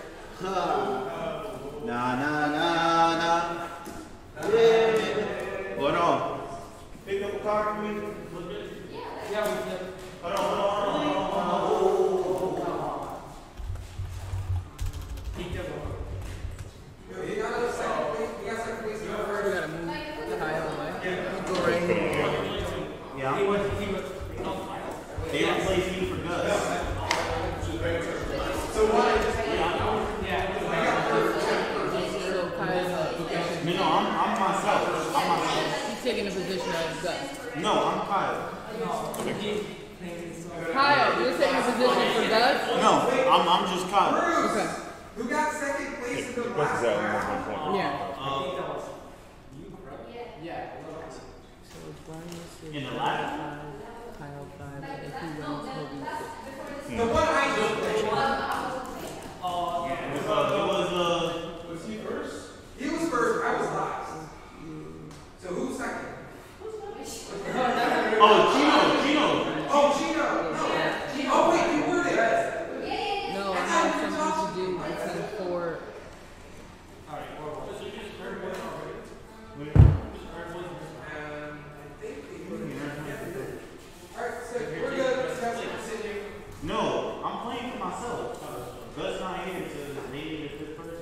Nah. Yeah. Hold on. Pick up a card for me. Yeah, we did. Hold on. You got a second place. You got second place. We gotta move the Kyle away. Go right here. Yeah. He was. They replaced you for Gus. So why? So Kyle's No, I'm myself. he's taking the position of Gus. No, I'm Kyle. Kyle, you're taking a position for Gus? No, I'm just Kyle. Okay. Who got second place in the Gus is last out round? 1 point. Yeah. In the last? Kyle 5. If he wins, he'll be 6. The one I did. Was he first? He was first. I was last. So who's second? Oh, Gino. Oh, Gino. No. Oh, wait, you were there. No, I have something to do between 4 myself. Gus not here to lead the fifth person.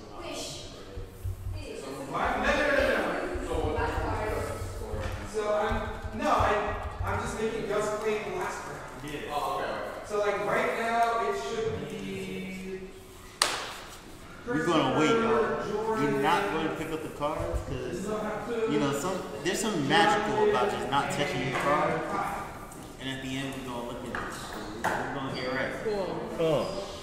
I'm just making Gus play the last round. Yeah. Oh, okay. So like right now it should be. We're gonna wait, y'all. You're not going to pick up the cards because there's something magical about just not touching your card. And at the end, we're gonna look at this. We're gonna get right. Oh.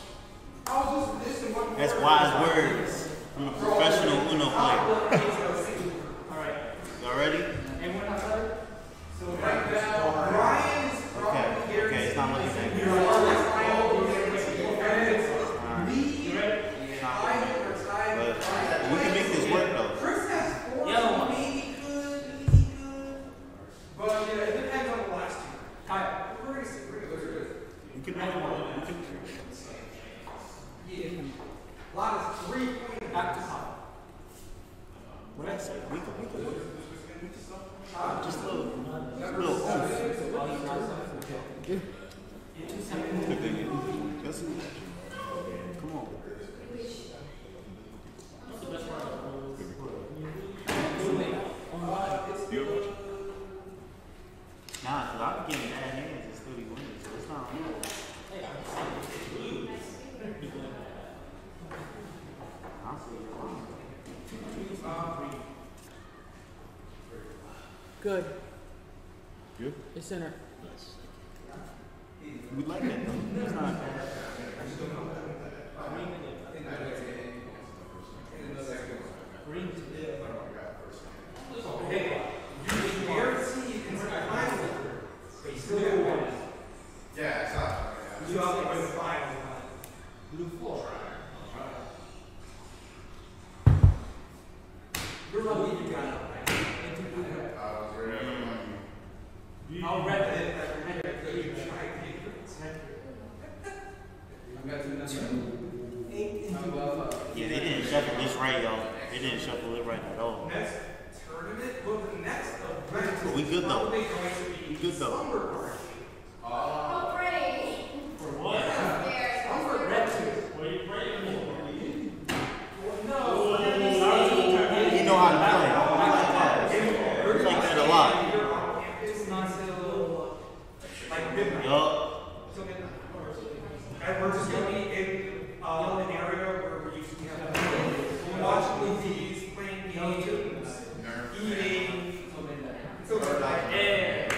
That's wise words from a professional Uno player. Alright. Y'all ready? So right now, Ryan is Okay, it's not looking that good. But we can make this work though. Chris has 4, maybe good. But yeah, it depends on the last two. Kyle, we're gonna see. Those are good. We can make it work. Yeah. A lot of 3 points back to top. What I say? We can work. Just a little oomph. Come on. Nah, because I'm getting bad hands and still be winning, so it's not real. Good. Good? It's center. We like that though. It's not bad. Hey, you guarantee you can survive it, but you still get one. Yeah, exactly. You have to win the final. Blue floor. You're lucky you got it, right? I'll read it. Yeah, they didn't shuffle this right, y'all. They didn't shuffle it right at all. Next tournament, well, the next event But we good though. probably going to be We good though. Slumber Party. Oh, great. For what? Slumber Red Tooth. What are you praying for? No. You know how to play. We like that a lot. It's not so like midnight. Yup. So midnight. And we're just going to be in an area where we usually have watching movies, playing games, eating. So we're like, Hey,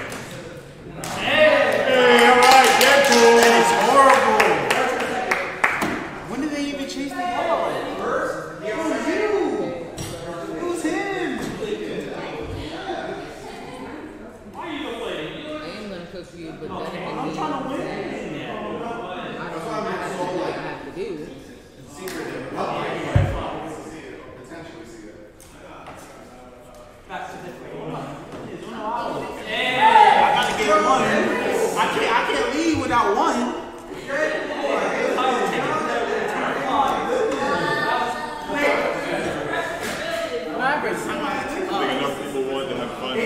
alright, Deadpool! That is horrible. When did they even chase the ball? first, It was you. It was him. I am gonna cook for you, but then again, I'm trying to win. I don't know what I have to do. that's the difference. I gotta get one. I can't leave without one. I think enough people want to have fun.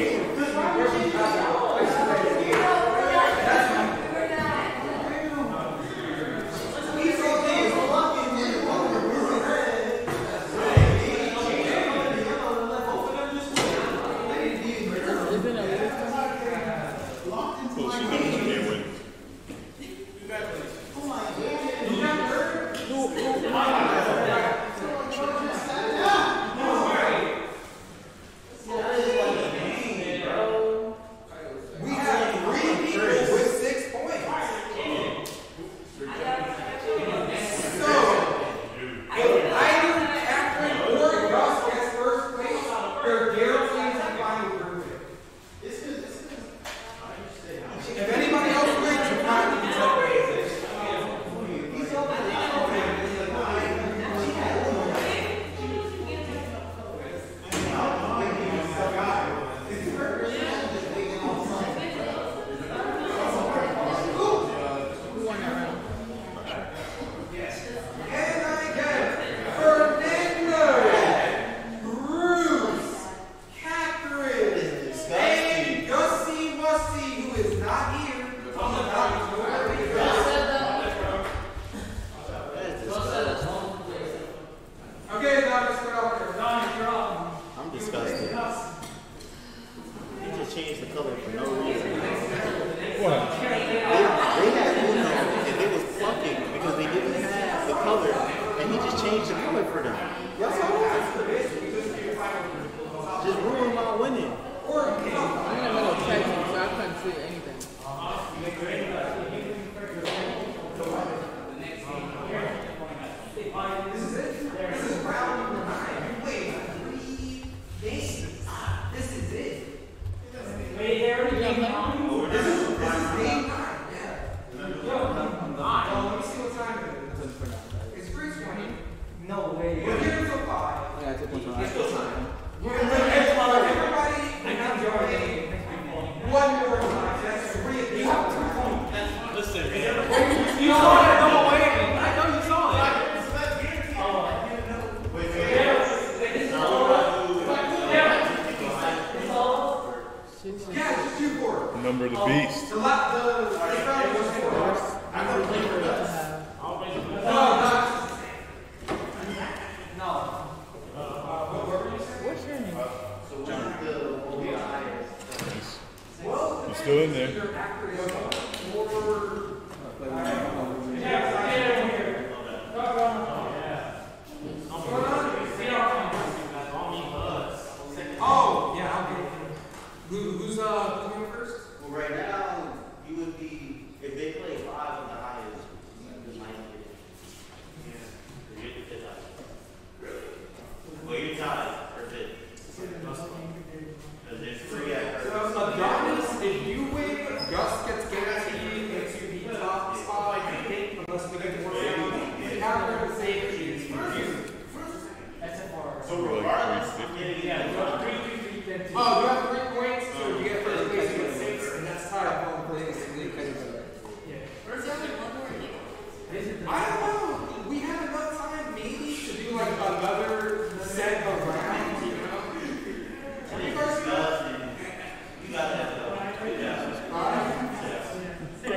Well, she knows she can't win.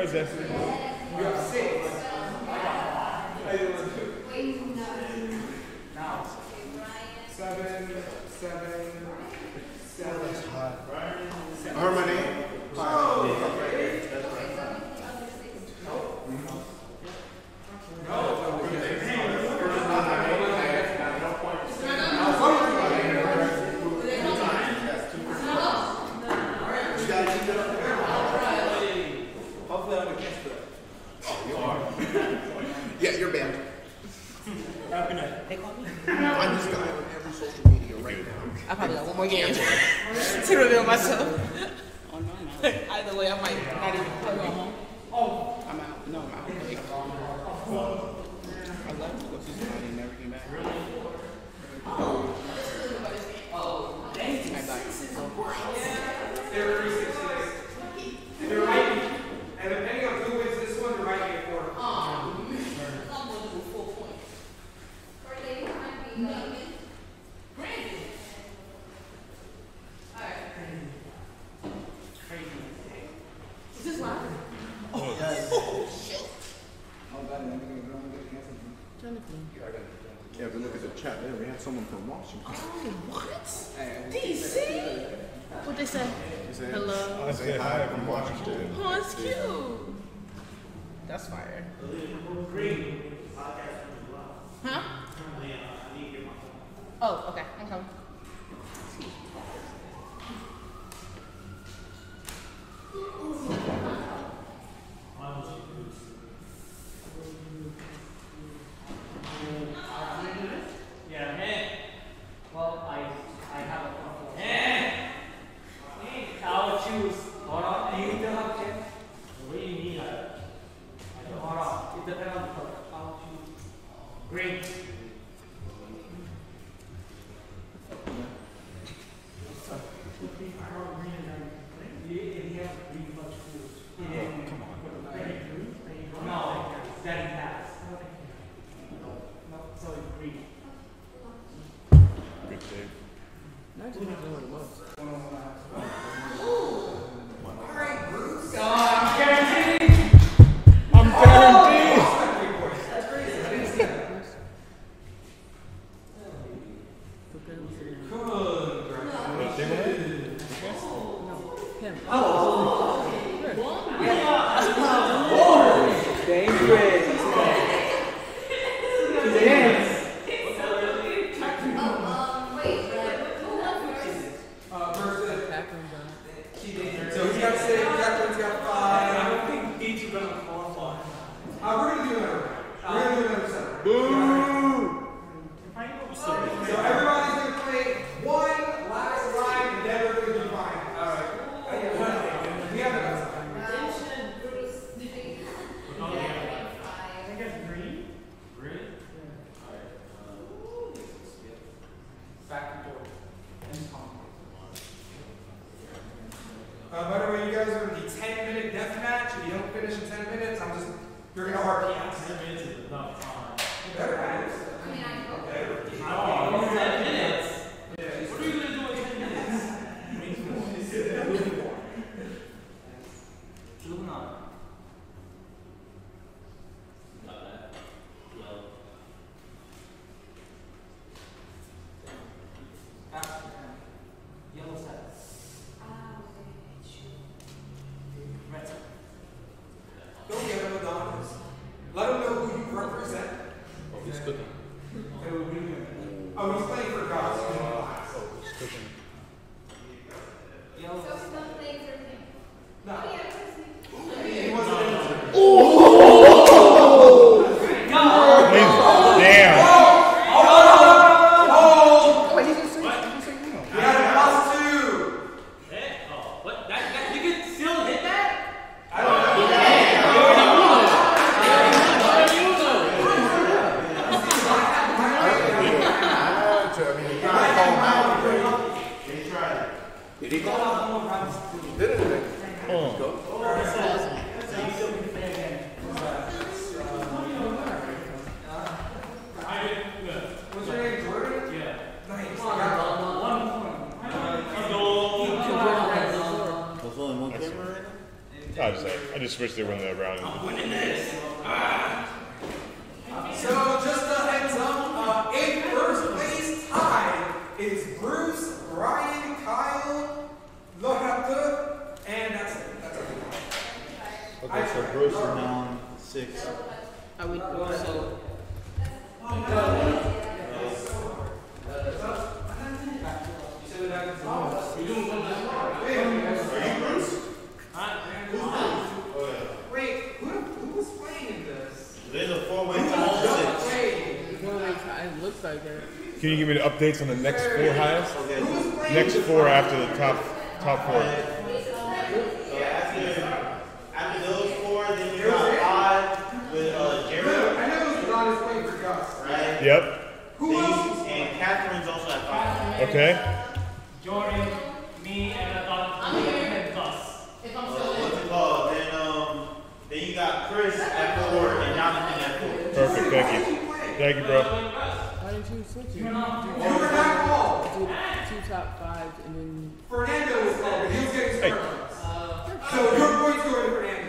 guys there. You have 6. Now. 7. I heard my name. Yeah, you're banned. They call me? I'm this guy on every social media right now. I probably got one more game to reveal myself. Oh no, I'm out. Either way, I might not even play on home. Oh, I'm out. No, I'm out. I left to go see somebody and never came back. Oh, dang. They're 368. They're right. And depending on who wins this one, they're right at 4. I'm going to do 4 points. Brandon. Alright. Is this live? Oh, yes. Shit. Yeah, but look at the chat there. We have someone from Washington. Oh, what? DC? What'd they say? Hello. I say hi from Washington. Oh, it's cute. That's fire. Huh? Oh, okay. I'm coming. Yeah, hey. Well, I have a couple. I'll choose. Hold on. You don't have to. What do you mean? Hold on. It depends on the color. I'll choose green. Come on. No, that he has. No, so it's green. Good save. Nice. Alright, Bruce. I'm guaranteed. I'm guaranteed. That's crazy. I didn't see that. Dangerous. So he's got 6, Jacqueline's got 5. I don't think these are going to qualify. We're going to do another round. We're going to do another set. Boo! So everybody's going to play one last line, and then we're going to do fine. Alright. We have it. I guess green. Green? Back to door. By the way, you guys are in the 10-minute death match. If you don't finish in 10 minutes, you're going to RP. 10 minutes is enough time. Better, guys. I don't know. 10 minutes? Yeah. What are you going to do in 10 minutes? Moving on. Yellow set. Red set. Don't get them Madonnas. Let them know who you represent. Oh, he's cooking. It will be good. just switched it when the round. I'm winning this. So just a heads up, in first place tied is Bruce, Brian, Kyle, Lohapta, and that's it. That's it. Okay, so Bruce is now on 6. I would so. Wait, who was playing in this? There's a 4-way tie. 6. 4-way tie. It looks like it. Can you give me the updates on the next 4 highest? Next 4 after the top 4. So after those 4, then you got 5 with Jerry. I know it was Ron is playing for Gus. Right? Yep. Who else? And Catherine's also at 5. Okay. Jordan, me, and Gus. What's it called? Then you got Chris at 4 and Jonathan at 4. Perfect. Thank you. Thank you, bro. Why didn't you switch it? You were not called. Do 2 top 5s and then. Fernando was called, but he was getting Hey. started. So your points go to Fernando.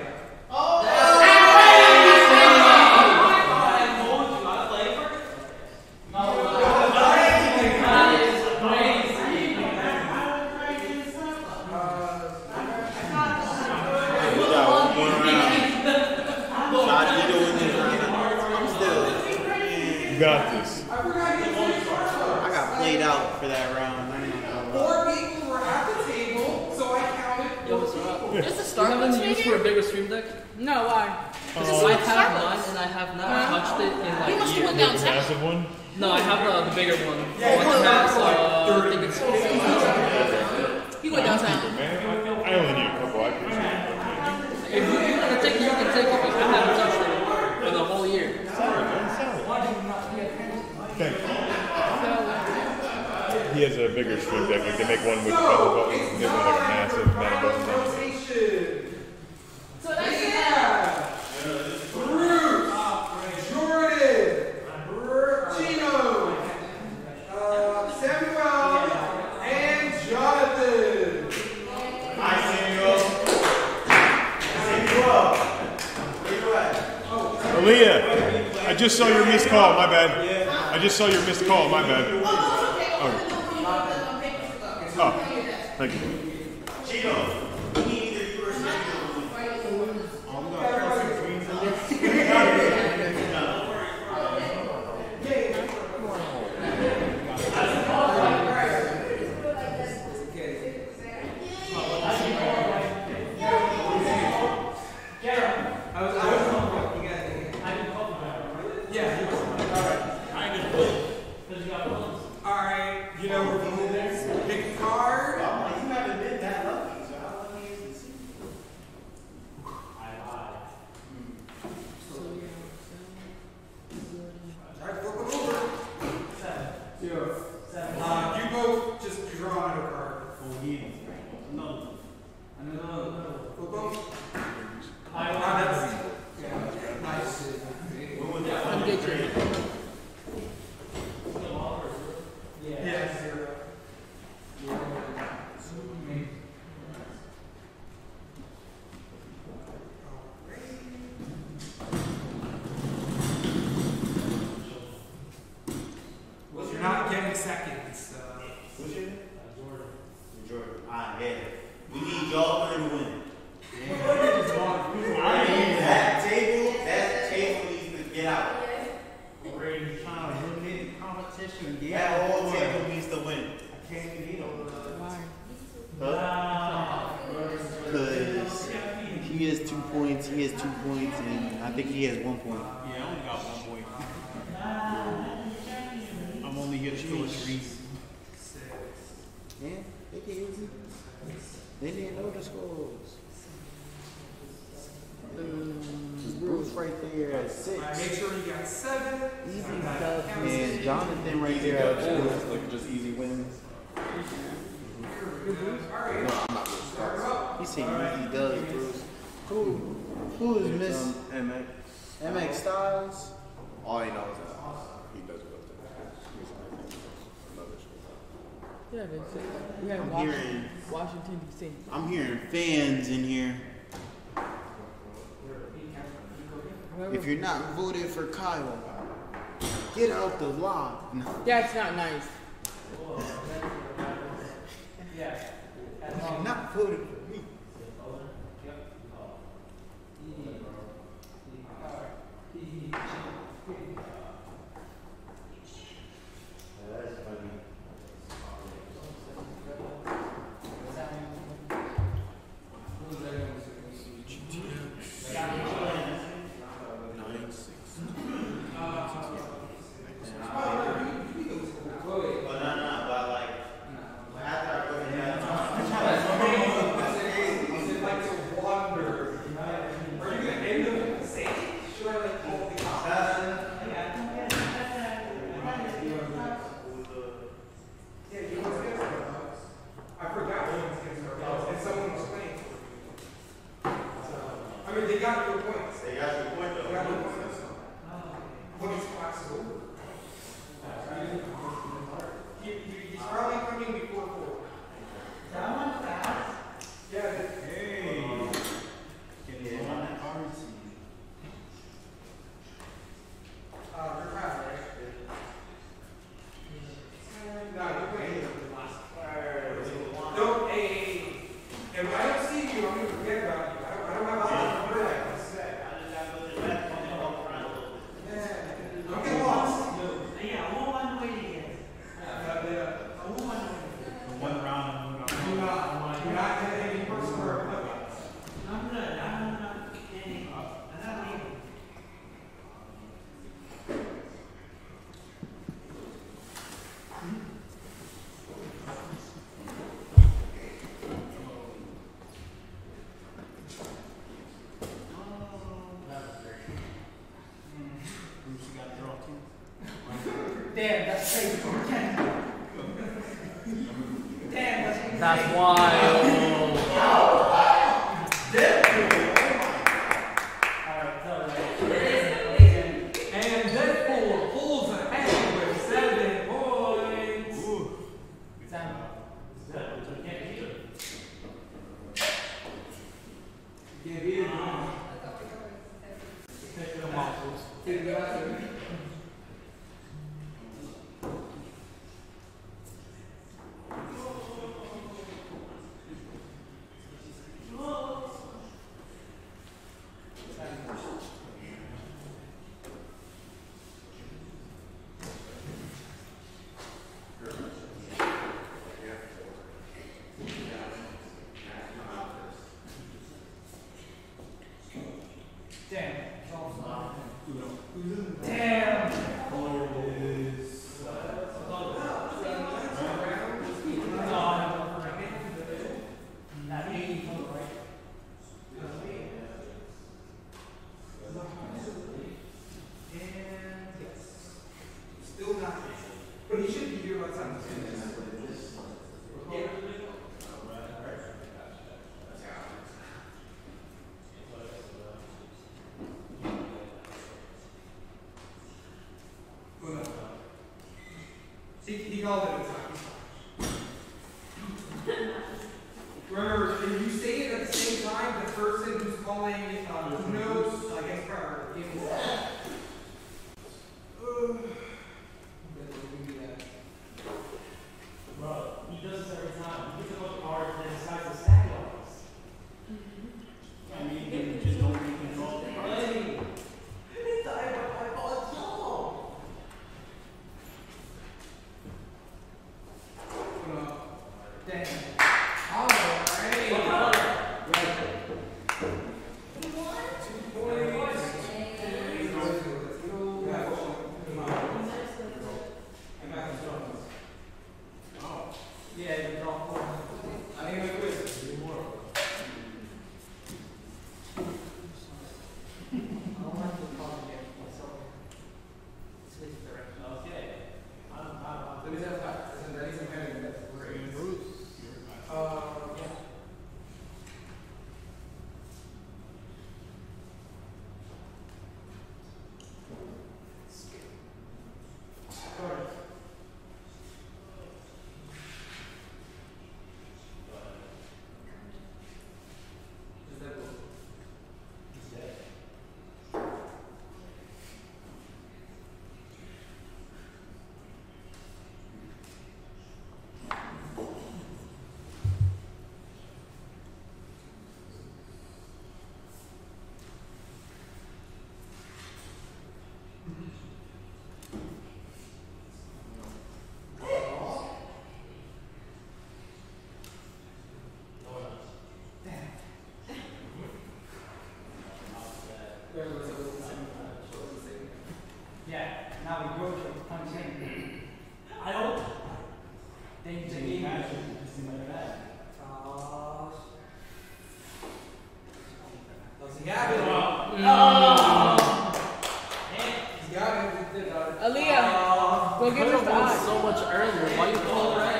You got this. I got played out for that round. 4 people were at the table, so I counted. Yo, what's up? Just Do a you start have any use for a bigger stream deck? No, why? I have mine and I have not touched it in like a year. The massive one? No, I have the bigger one. The one that has, I think it's 50. You go downtown. Man, I only need a couple. I appreciate it. If you want to take it, you can take it, but I haven't touched it for the whole year. Thank you. He has a bigger stream deck. Like they make one with a couple buttons, and they have like a massive amount of buttons on it. So that's Bruce, Jordan, Chino, Samuel, and Jonathan. Hi, Samuel. Samuel. Where you at? Aaliyah, I just saw your missed call. My bad. I just saw your missed call. My bad. Oh, thank you. Chino. They didn't know the scores. Bruce right there at 6. Make sure you got 7. Easy stuff. And Jonathan right there at 4. Like just easy wins. He said easy does, Bruce. Who is Miss MX? MX Styles? All he knows is he does go to another school. Yeah, we have Washington, D.C. I'm hearing fans in here. If you're not voted for Kyle, get out the lot. No. That's not nice. Yeah. If you're not voted for me. That's funny. Damn, that's crazy. Damn, that's crazy. That's wild. And Deadpool pulls ahead with 7 points. Yeah, now we go to punching. I hope things are getting better. Does he have it? He's got it. Aaliyah, go give us the eye. So much earlier. Why you call red?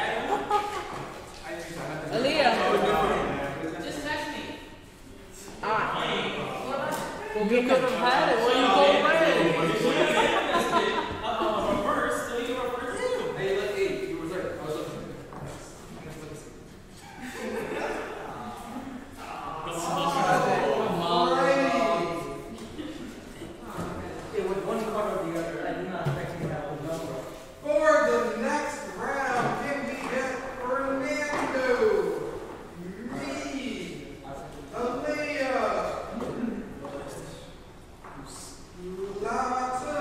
Aaliyah. Just touch me. Go give me the eye. Had it. Why you call red? Reverse, so you reverse too. Hey, look, hey, you were there. I was looking. It was one part or the other. I did not expect you to have a number. For the next round, can we get Fernando, me, Aaliyah, Lata,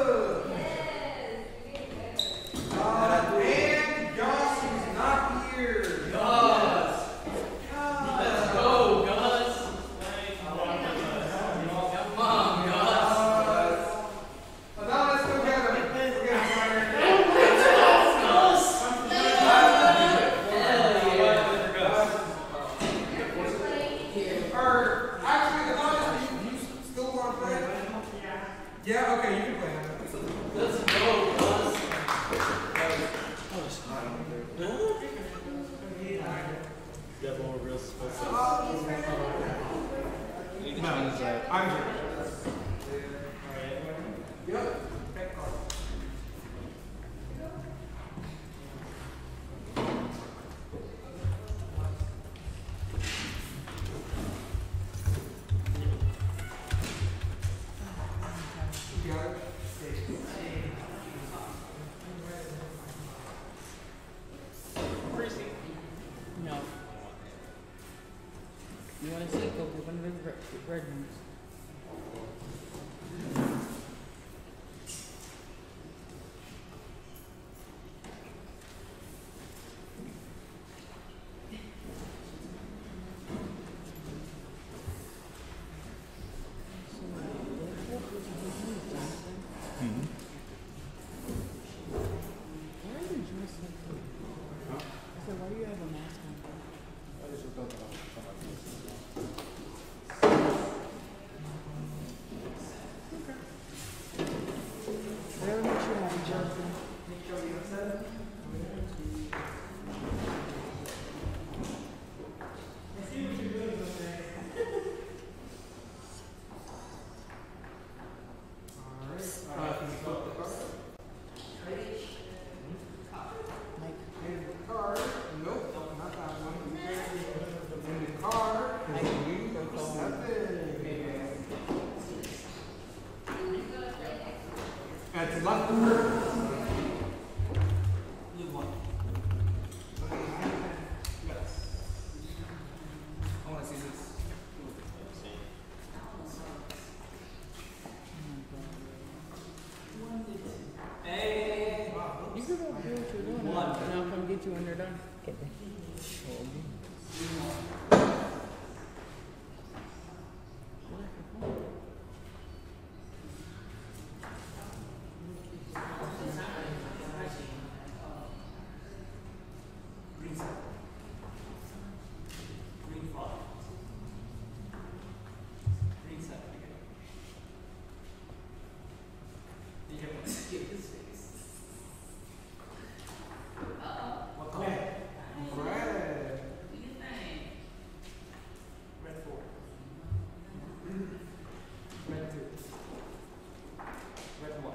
and Gus, who's not here. Let's go, Gus. Come on, Gus. But now let's go get him. Or actually, Adonis, you still want to play? Yeah, okay, you can play. Let's go, Gus. I'm here. Yep. You got it? No. You want to see? Go give one of the red ones. Why are you dressed like that? So why do you have a mask on? Whatever makes you happy, Jonathan. Card. Nope, not that one. In the card. That's left of her. Blue one. Yes. I want to see this. Hey. You can go do what you're doing, and I'll come get you when you're done. Green set. Green flop. Green set. Be careful. Get his face. What color? Red. Red 4. Red 2. Red 1.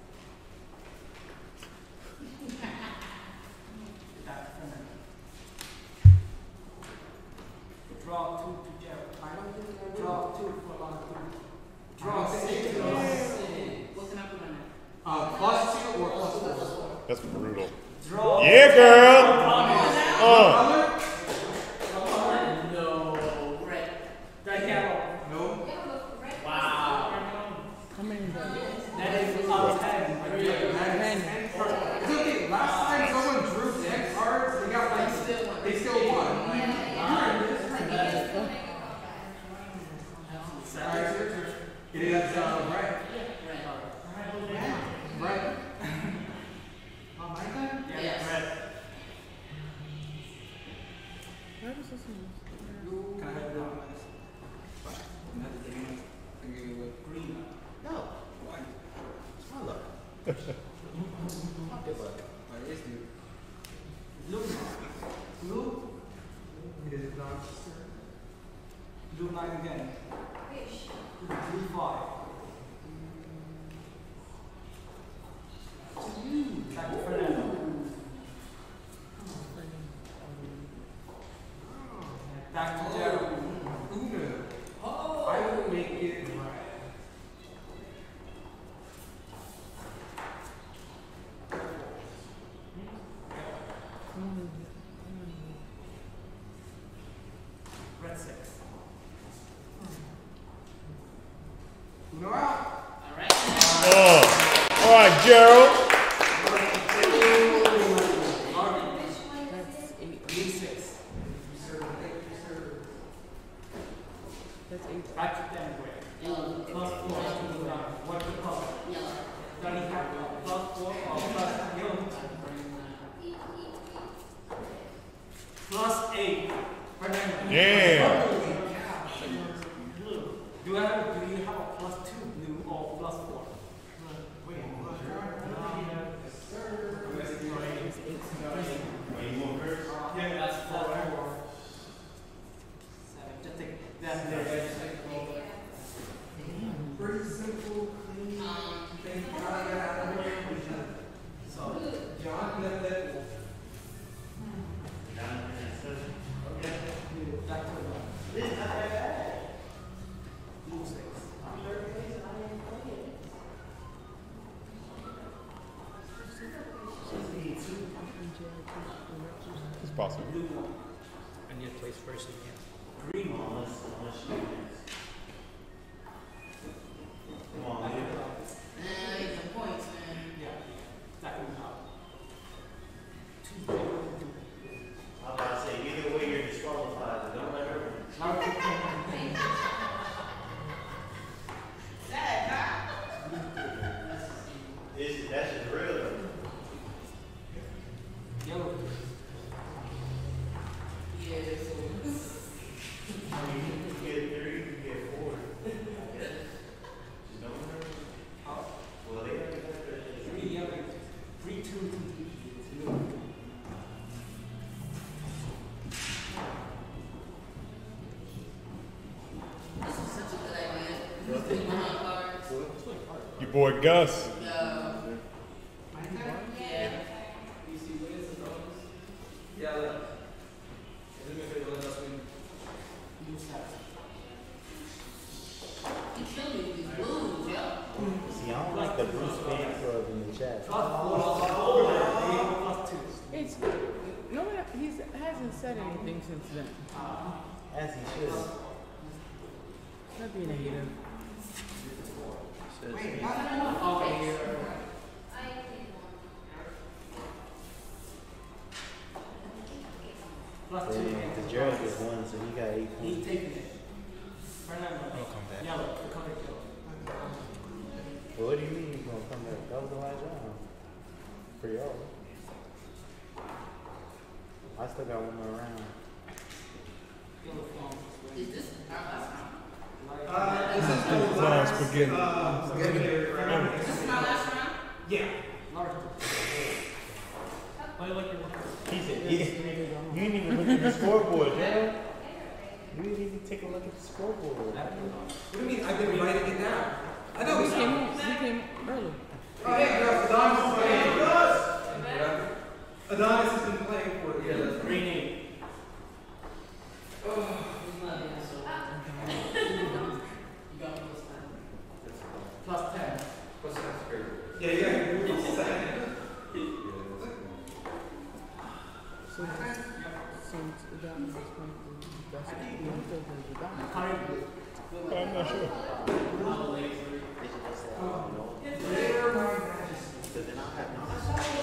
That's Fernando. Draw 2 to Gerald. Draw 2 for Lana. Draw 6 to What can I put on that? +2 or +4? That's brutal. Draw. Yeah, girl. No. Red. Red Carol. No. Red. Wow. How many is that? That is It's okay. Last time someone drew 10 cards, they got like, they still won. It is right. Right. Oh, my time? Yes. Right. Where was this one? Can I have green? No. Why? My luck. Good luck. What is it? Blue. Blue? It is not. Blue 9 again. Blue 5. Back to Fernando. Back to Gerald. Uno. I will make it right. Red 6. Uno out. Alright. Oh. All right, Gerald. That's 8. Green 6. That's 8. Back to them way. Yellow. Plus 4 to the line. What's the color? Yellow. Johnny have plus 4 or plus yellow? Plus 8. Fernando. Yeah. Do you have a plus 2 blue or plus 4? Wait, yeah, that's 4. 7. Just take that there. Pretty simple, clean. Thank God. So, John, that. Okay. Back to the This is not that bad. blue 6. It's possible. Blue 1. I need to place first again. Green 1. Come on, man. Get the points, man. Yeah. Second top. 2. I'm about to say, either way you're disqualified, but don't let her win. Now 2. That's just real though. Yellow. Yeah, so. I mean, you can get 3, you can get 4. Just don't let her win. Oh. Well, they got to get 3 yellow. 3, 2, 2. Blue. This is such a good idea. Take my cards. Your boy Gus. Yeah. Yeah, look. You killed me with these blues, yo. See, I don't like the Bruce fan club in the chat. Plus 2. It's no one hasn't said anything since then. As he should. Not being a hater. Oh, yeah. Plus 2. The Gerald just won, so he got 8 He's points. taking it. Fernando. I'll come back. Yellow. The color yellow. Well, what do you mean he's gonna come back? That was the last round. For y'all. I still got one more round. Yellow phone. Is this our last round? This is the Last spaghetti. spaghetti. Is this my last round? Yeah. Large. He said, yeah. You didn't even look at the scoreboard, Gerald. You didn't even take a look at the scoreboard. What do you mean? I've been writing it down. I know We came early. Oh, hey, girls, Adonis is playing for us. Adonis has been playing for you. Yeah, that's green 8. Plus 10. Plus 10 is great. Yeah, yeah, you're plus 10. So Adonis is playing for Gus. You don't feel there's Adonis. I'm not sure. They should just say, oh, no. Later, my majesty. Because then I'll have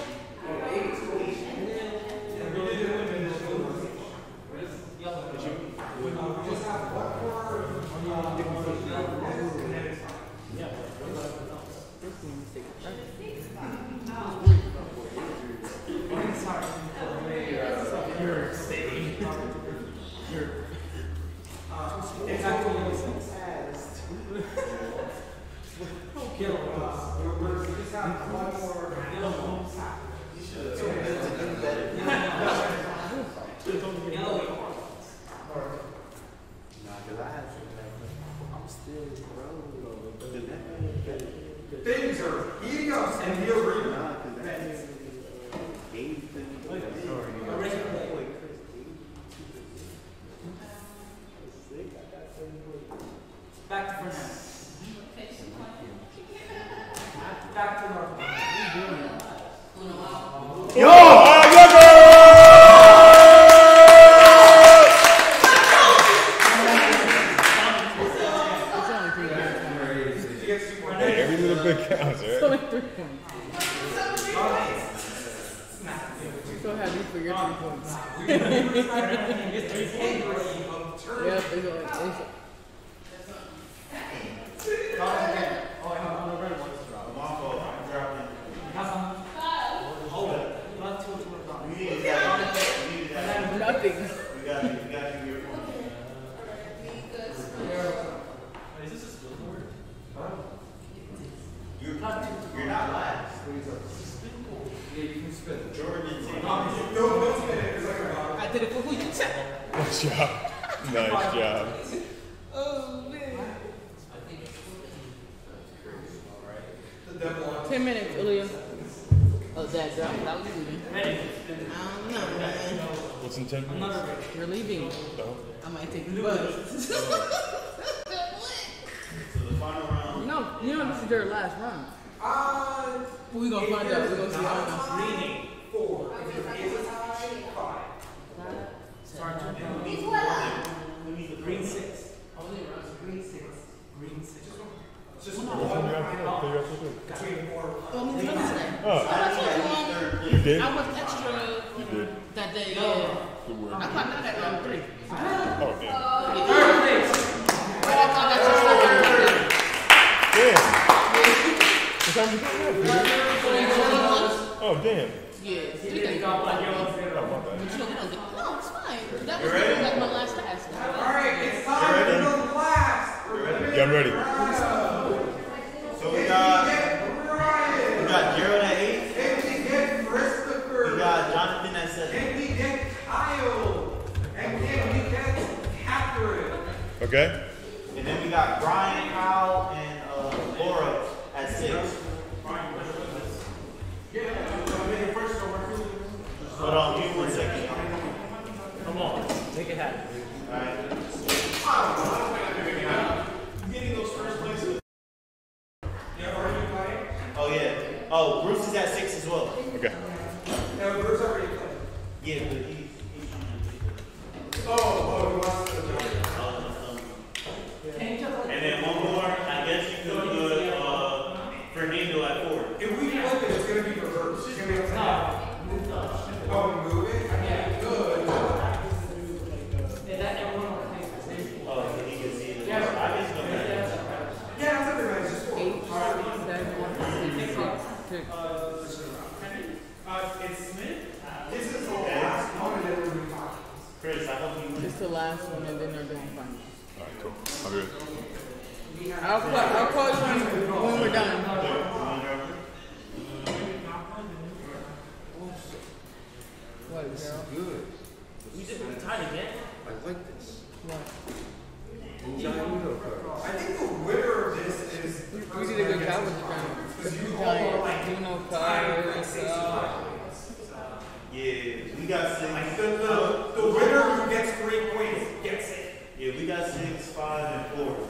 Things are heating up in the arena. Back to Fernando. Back to North. Yo! Hey, every little bit counts, right? It's only 3 points. So happy for your 3 points. Yep, it's nothing. We got you here. Is this a skill board? You're not last. Yeah, you can spin. Jordan and Tim. Don't spin it. It's like a I did it for who you said. Nice job. Nice job. Oh, man. the devil. 10 minutes, Ilya. Oh, that drop. That was leaving. I don't know, man. What's in 10 minutes? You're leaving. No. I might take the bus. So the final round. You know this is your last run. We gonna find out. We gonna see how much. Leaning 4. If it is a tie, 5. Start to Green 6. Green 6. Green 6. Just Between Oh, you did? I was extra You did. that day. Yeah. Good work. I caught that at round 3. Oh, damn. Third place. I thought that was Damn. What time did you get that? Oh, damn. Yeah. They got like yellow. Oh, my bad. No, it's fine. That was like my last task. Alright, it's time to go last. Yeah, I'm ready. So we got Gerald at 8. And we get Christopher. We got Jonathan at 7. And we get Kyle. And then we get Catherine. Okay. And then we got Brian, Kyle, and Laura at 6. Hold on, give me 1 second. Come on, make it happen. Alright. Getting those first places. Yeah, are you playing? Oh, yeah. Oh, Bruce is at 6 as well. Okay. No, Bruce already played. Yeah, but he's He wants to join. And then one more, I guess you could put Fernando at 4. If we flip it, it's going to be reversed. It's going to be upside down. Oh, move it? Yeah, good. Yeah, that everyone will think the same. Oh, so he can see it. Yeah. I guess no matter. Yeah, it's everybody. It's just 4. 8, 7, 6. It's Smith. This is the last one, and then we're doing finals. Chris, I hope you win. It's the last one, and then they're doing finals. Alright, cool. I'll be ready. I'll call you when we're done. What, girl? Good. We just tied again. I like this. What? Giant Uno cards. I think the winner of this is. We did a good job with the giant Uno cards. Yeah, we got 6. The winner who gets 3 points gets it. Yeah, we got 6, 5, and 4.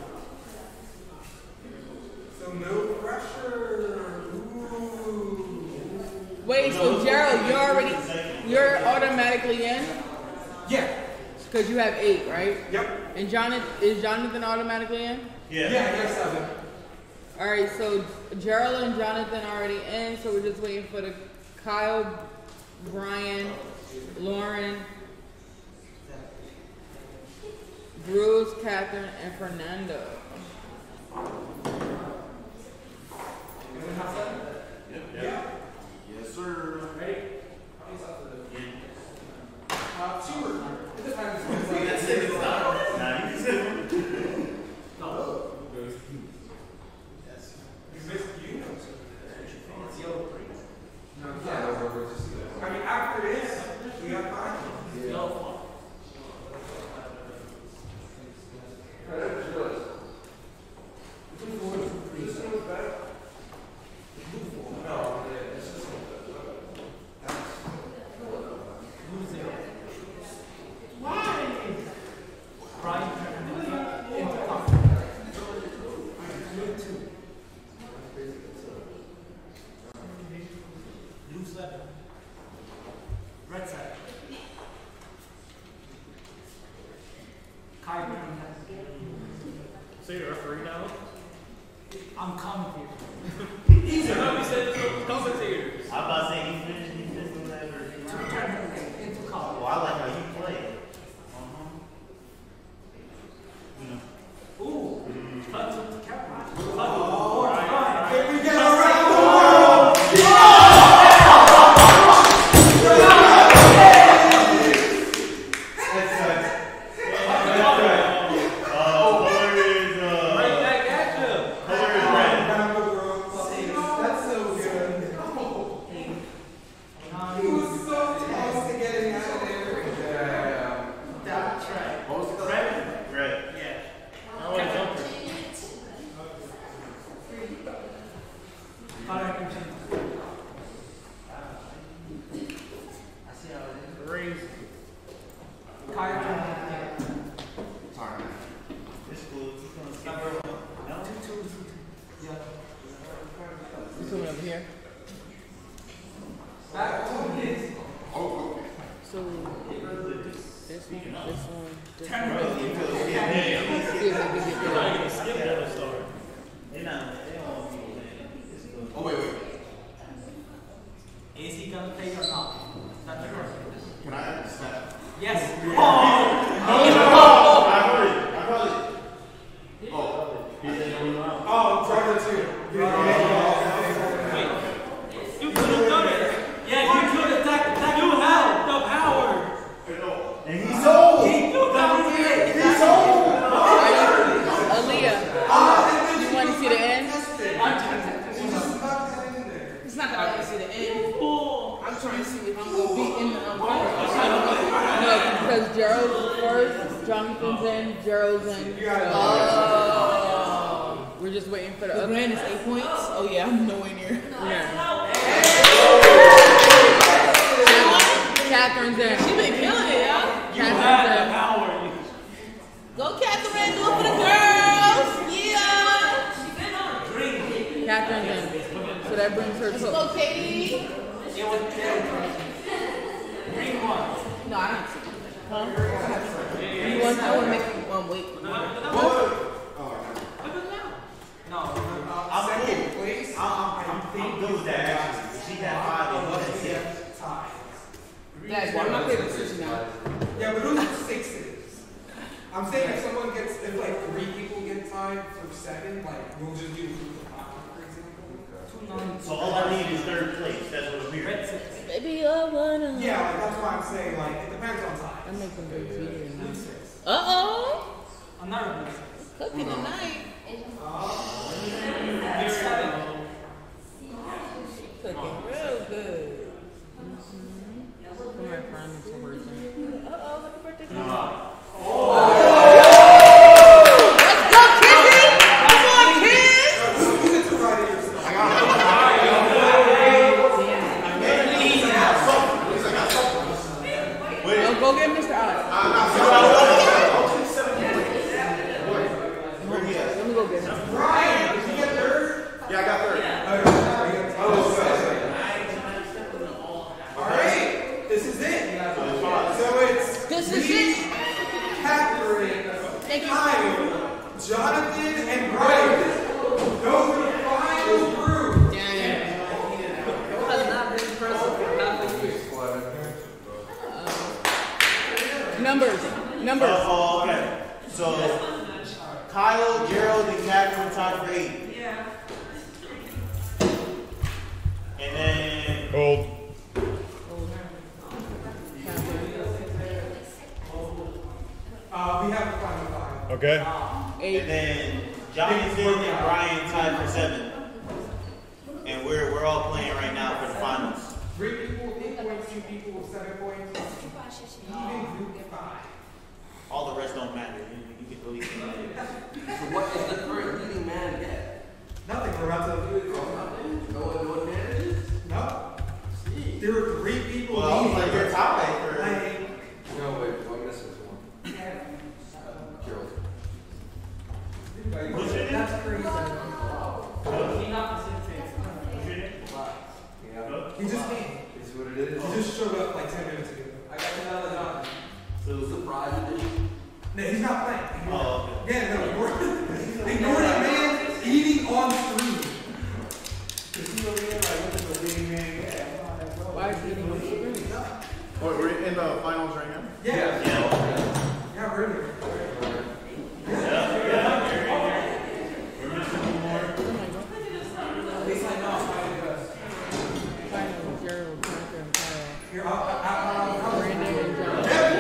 So no pressure. Ooh. Wait, so Gerald, you're automatically in? Yeah. Because you have 8, right? Yep. And is Jonathan automatically in? Yeah. Yeah, I guess 7. Alright, so Gerald and Jonathan are already in, so we're just waiting for the Kyle, Brian, Lauren, Bruce, Catherine, and Fernando. Easy. I know we said this was commentators. I'm about to say he finished whatever. Well, I like how you play. Ooh. Cut to the camera. Here we go around the world. Right back at you. Around the world. That's so good. He was so close to getting out of there. That's right. What was the red? Red. Yeah. I want to jump. Crazy. Sorry. It's cool. He's gonna skip. No? You coming over here? So this one, this one. Skip the other story. They don't want people in. It's cool. Oh, wait. Is he gonna pay or not? That's the question. Can I add a snap? Yes. I heard it. Oh, Jordan too. You could have done it. Yeah, you could have attacked. You have the power. And he's old. He's old. Aaliyah, you want to see the end? It's not that I want to see the end. I'm trying to see if I'm going to be in the No, because Gerald's first, Jonathan's in, Gerald's in. Oh. We're just waiting for the other. Grand is 8 points? Oh, yeah, I'm nowhere near. Yeah. Catherine's in. She's been killing it, y'all. Catherine's in. power. Go, Catherine, do it for the girls. Yeah. Catherine's in. So that brings her to. Go, Katie. Green one. No, I don't see it. Huh? You want to make wait. I'm good with that actually. She got 5 and 1 and 6. That's one of my favorite positions now. Yeah, but those are 6s. I'm saying if like 3 people get tied for 7, like we'll just do a group of 5, for example. So all I need is 3rd place. That's what I'm hearing. Baby, I wanna. Yeah, like that's why I'm saying like it depends on time. I'm making big videos. 6. Another blue. Cooking tonight. You're 7. Cooking real good. Come here, friend. It's a birthday. Happy birthday. Let's go, Kizzy! Come on, kids! You get to ride it yourself. Go get Mr. Oz. Let me go get him. Brian, did you get 3rd? Yeah, I got 3rd. Alright, this is it. So it's This is it. Catherine, Thank you. Kyle, Jonathan, and Brian. Those are the final group. Dang. Has not been impressive. Not been used. Numbers. Oh, okay. So Kyle, Gerald, and Catherine tied for 8. Yeah. And then Cold. We have the final 5. Okay. and then Jonathan and Brian tied for 7. And we're all playing right now for the finals. 3 people with 8 points, 2 people with 7 points. Even group 5. All the rest don't matter. You can believe it. So what is the current leading man get? Nothing. We're about to do it. No advantages? No. There were 3 people. Well, leading. like you're tied for. No, wait, I'm missing one. Gerald. That's crazy. He not the same thing. He just came. Is what it is. He just showed up like 10 minutes ago. I got another job. So surprise edition? No, he's not playing. Oh, okay. Yeah, no, ignore it, man. Eating on screen. in the finals right now? Yeah, we're in it. At least I know how it goes. Finals, Gerald, Parker, and Kyle. Here, Brandon and John.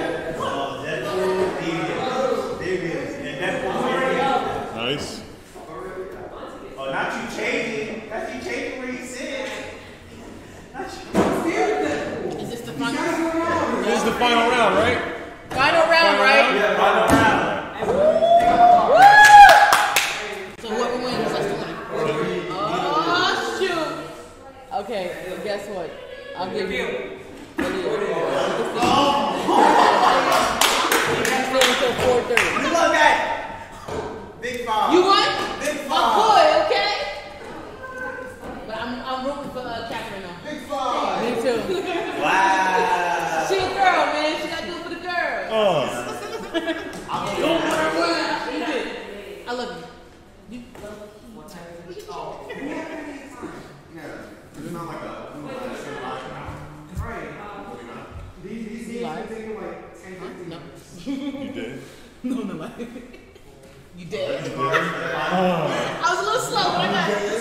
Nice. Oh, not you changing. That's you changing where you sit. Is this the final? This is the final round, right? Final round, right? Yeah, final round. So whoever wins, that's the winner. Oh, shoot. Okay, well, guess what? I'll give you. Until 4:30. You love that. Big five. You won? Big My five. boy, okay? But I'm rooting for Catherine now. Big five. Me too. Wow. She a girl, man. She got to do it for the girl. Oh. You did. I love you. It's not like a. Right. These live? take like 10, 15 No. You did? No. You did? Oh. I was a little slow, but I got this.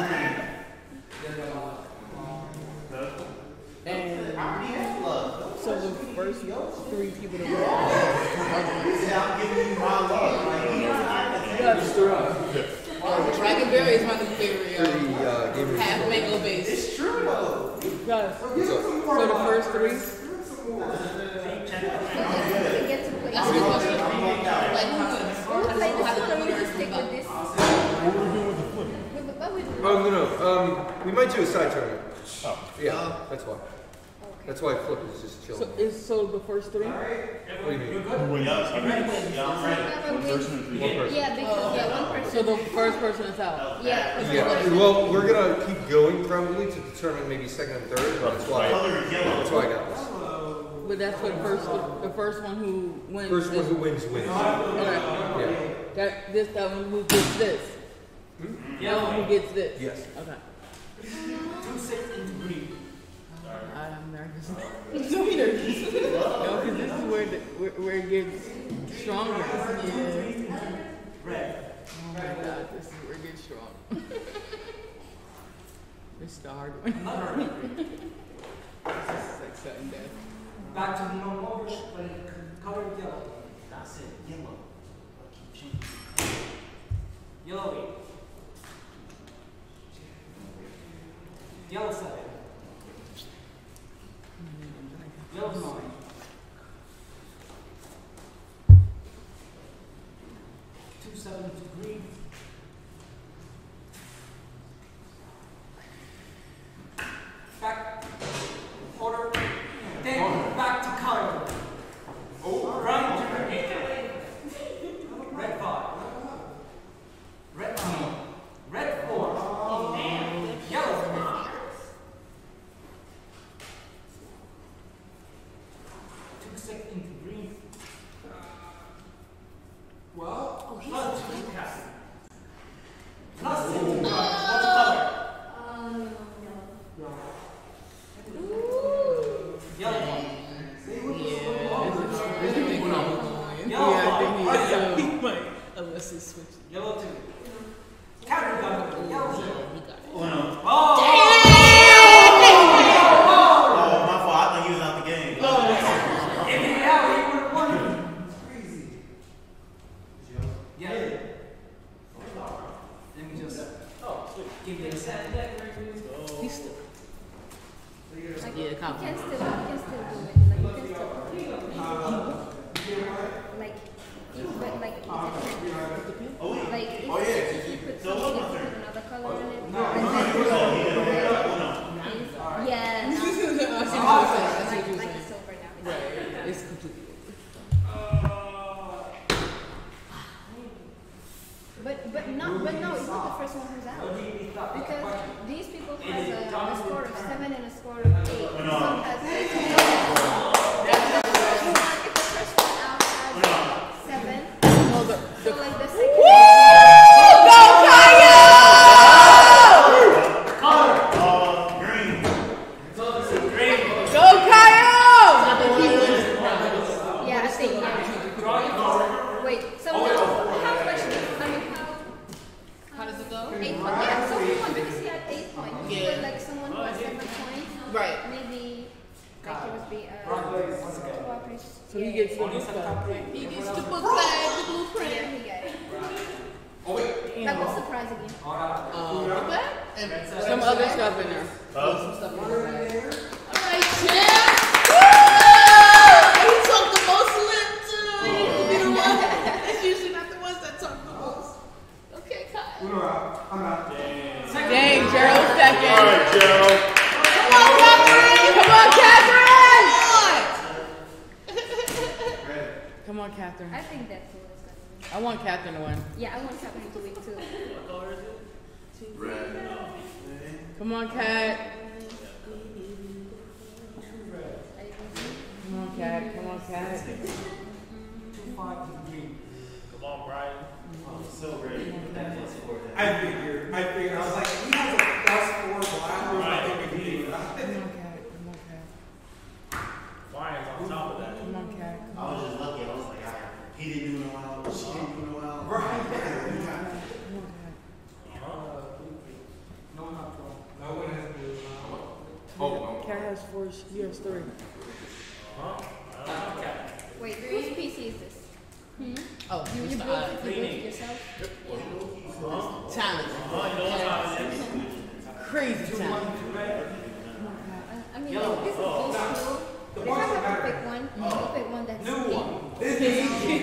And so the first 3 people to win. I'm giving you my love. Dragonberry is my new favorite. Half mango base. It's true though. Yes. So the first 3. Get to play. That's a good question. Like, Like this one, we just stick with this. What were we doing with the flip? Oh, no. We might do a side tournament. Oh. Yeah, that's why. That's why flip is just chilling. so the first 3? What do you mean? Who wins? Yeah, because one person. So the first person is out. Yeah. Yeah, well, we're gonna keep going probably to determine maybe second and third. That's why I got this. But that's for the first one who wins. First one who wins wins. Okay. Yeah. That one who gets this. That one who gets this. Yes. Okay. 2, 6 into green. I'm nervous. I'm so nervous. No, because this is where it gets stronger. Yeah. Red. Oh my God, this is where it gets strong. This is the hard one. This is like sudden death. Back to normal, but colored yellow. That's it, yellow. Yellow 8. Yellow 7. Yellow 9. Two 7 to green. Back. Order. Then back to color. Brown to red. Red 5. Red 2. Red 4. Yellow 4. Into green. Well, plus 2 cast. Plus 6 into what's the color? Yellow 1. Yellow 5. Unless it's switched. Yellow 2. Counter gun. Yellow 0. Oh no. Oh! Oh, my fault. I thought you was out the game. If he had, he would have won. Crazy. Yeah. Let me just give you a second. He's still. Like, Yeah, you come can on. still do it. Like, you can still like, but like, Oh, wait. like if Oh, yeah. you put So something, what if you was put another color in it. Oh, Yeah. I see what you're saying. I see what Like you're the saying. silver now. Right. It's completely. But no, it's not the first one who's out. Because these people have a score of 7 and a score of 8. Some has 8. If the first one out has 7, No, so like the second Go Kaya! green. Go Kaya! Right. maybe like it would be cooperation. So he gets the book bag. He gets the book bag, the blueprint. Yeah, he got it. Oh wait. Like what's the prize again? Book bag? And some other stuff in there. Some stuff in the bag. Alright, champ! Woo! He talked the most lit too. You know what? It's usually not the ones that talk the most. Okay, Kyle. I'm out. Dang, Gerald second. All right, Gerald. Come on, Catherine! Come on, Catherine! Come on, Catherine. I think that's what it's gonna be. I want Catherine to win. Yeah, I want Catherine to win too. What color is it? Red. Come on, Cat. Come on, Cat. Come on, Cat. Come on, Brian. So ready to put that plus 4 down. I figured. I was like, he has a +4 black. I think we can do that. Come on, Cat. Come on, Cat. Brian's on top of that. Come on, Cat. I was just lucky. I was like, he didn't do no out. She didn't do no out. Come on, Cat. No one has blue. Cat has 4. He has 3. Wait, whose PC is this? Oh, You Mr. built it yourself? Talent. Crazy talent. I mean, like, this is old school. If I have to pick one, I'll pick one that's pink. That's pink.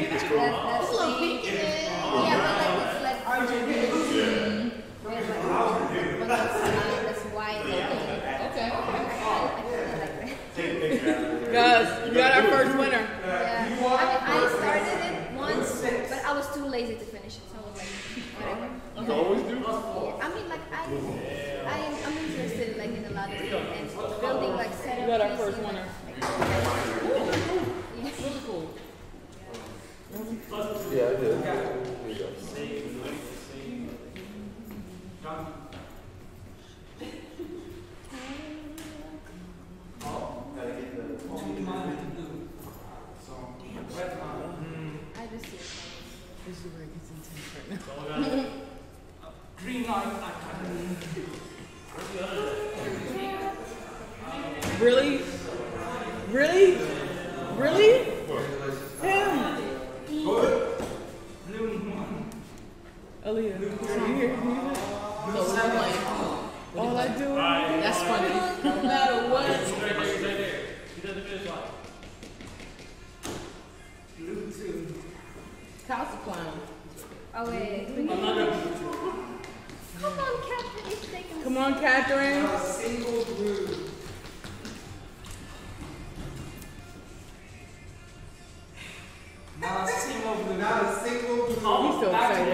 Yeah, but like it's like whereas like one that's white and pink. Okay. I feel like that. Guys, we got our first winner. Yeah. I mean, I started it once, but I was too lazy to finish it, so I was like, whatever. You always do? Yeah, I mean, like I'm interested like in a lot of things and building like setup. We got our PC, first like, winner. yeah. Really cool. Yeah, I did. Here you go. I just see it. This is where it gets intense right now. Green light. Really? Really? Really? Him! Aaliyah, are you here? So we're playing. All I do? That's funny. No matter what. Right there. He's right there. He's at the finish line. Kyle's a clown. Oh wait. Come on, Catherine. It's taking. Come on, Catherine. Not a single blue. Not a single blue. Not a single blue. He's so excited.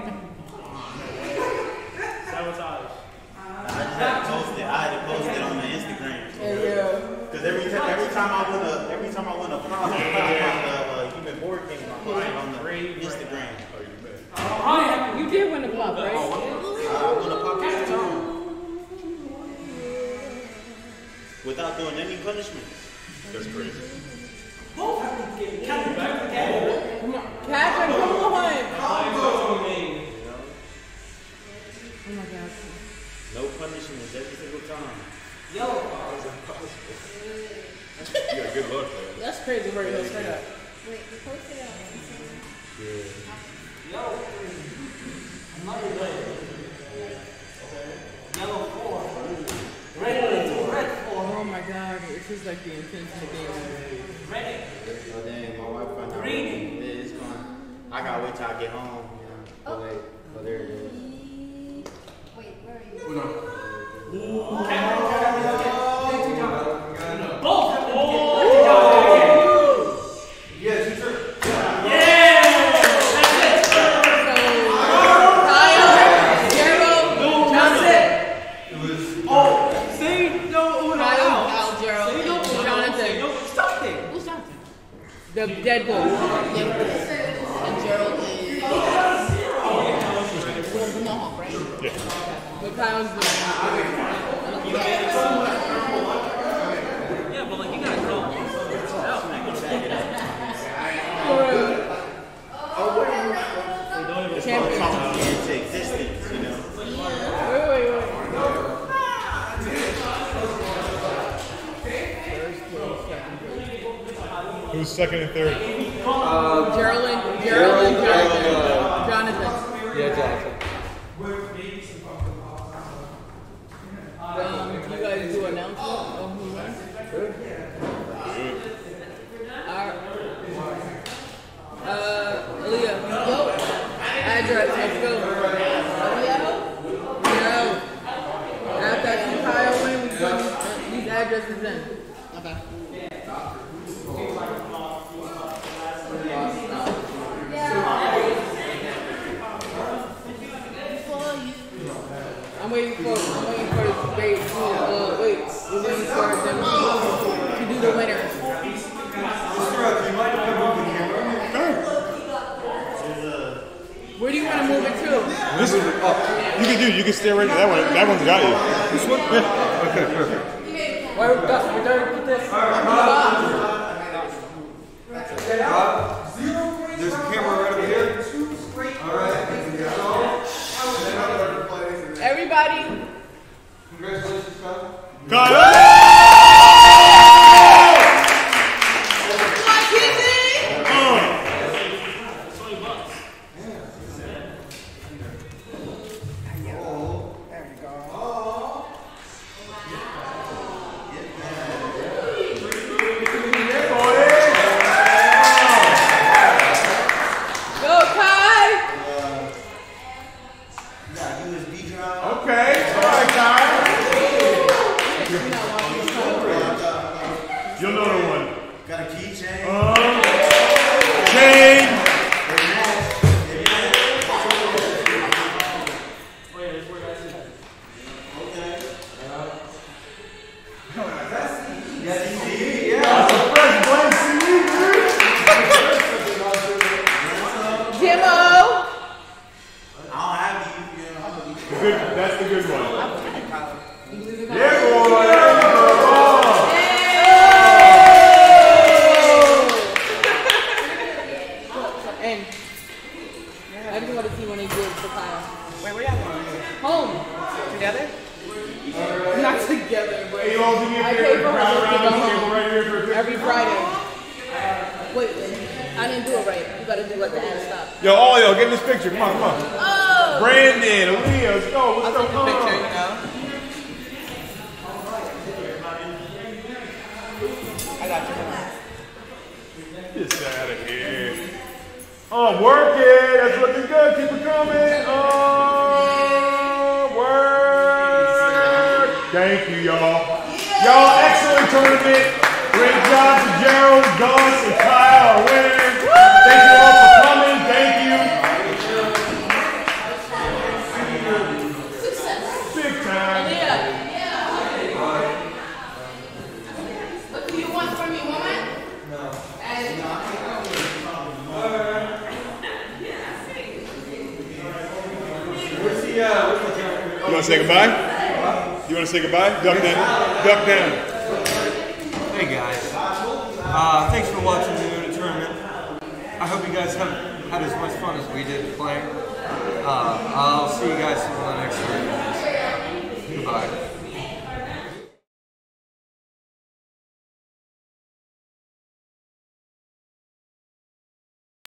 Sabotage. I had to post it on my Instagram. Yeah. Because every time I win a prize, I human board game, I post it on the Instagram. You did win the pop, right? I won a pop every time. Without doing any punishments. That's crazy. Come on. Catherine, come on. Oh my God. No punishments every single time. You got good luck, man. That's crazy where you go straight up. Wait, you posted it on Instagram. Oh my God, this is like the intense of the game. Oh dang, my wife found out. It's going. I gotta wait till I get home. Oh wait, oh there it is. Wait, where are you? Yeah, teacher. The Deadpool. And Gerald is. We're the Mohawk, right? Yeah. But Kyle's the. Yeah, but like you gotta go. Champion. Into existence, you know. Wait. It was second and third. Geraldine, Jonathan. Yeah, Jonathan. You guys do announcement of who won? Aaliyah, go. Address, let's go. No. After I see Kyle win, we put these addresses in. Okay. I'm waiting for the debate. We're waiting for them to do the winners. Where do you want to move it to? This is you can stay right there. That one's got you. This one? Yeah. Okay, perfect. Why we got to put this? There's a camera right over here. Alright. Everybody. Congratulations, Kyle. You'll know the one. Got a keychain. Chain. That's the good one. Yeah, boy. And I just want to see when they do it for Kyle. Wait, where y'all going? Home. Together? Not together, but Hey, y'all, do me a I favor, pay for crowd her to around go the table home right here for a picture. every Friday. Wait, I didn't do it right. You gotta do what the ad stop. Yo, all y'all, get in this picture. Come on, come on. Oh! Brandon, Aaliyah, let's go. What's I'll up? take the picture, you know? I got you. Get out of here. Oh, work it. That's looking good. Keep it coming. Oh, work. Thank you, y'all. Y'all, excellent tournament. Great job to Gerald, Gus, and Kyle, our winners. Thank you all for coming. Thank you. Big time. What do you want from me, woman? No. Where's the camera? You want to say goodbye? You want to say goodbye? Duck down. Duck down. Hey guys, thanks for watching the tournament. I hope you guys have had as much fun as we did playing. I'll see you guys in the next tournament. Goodbye.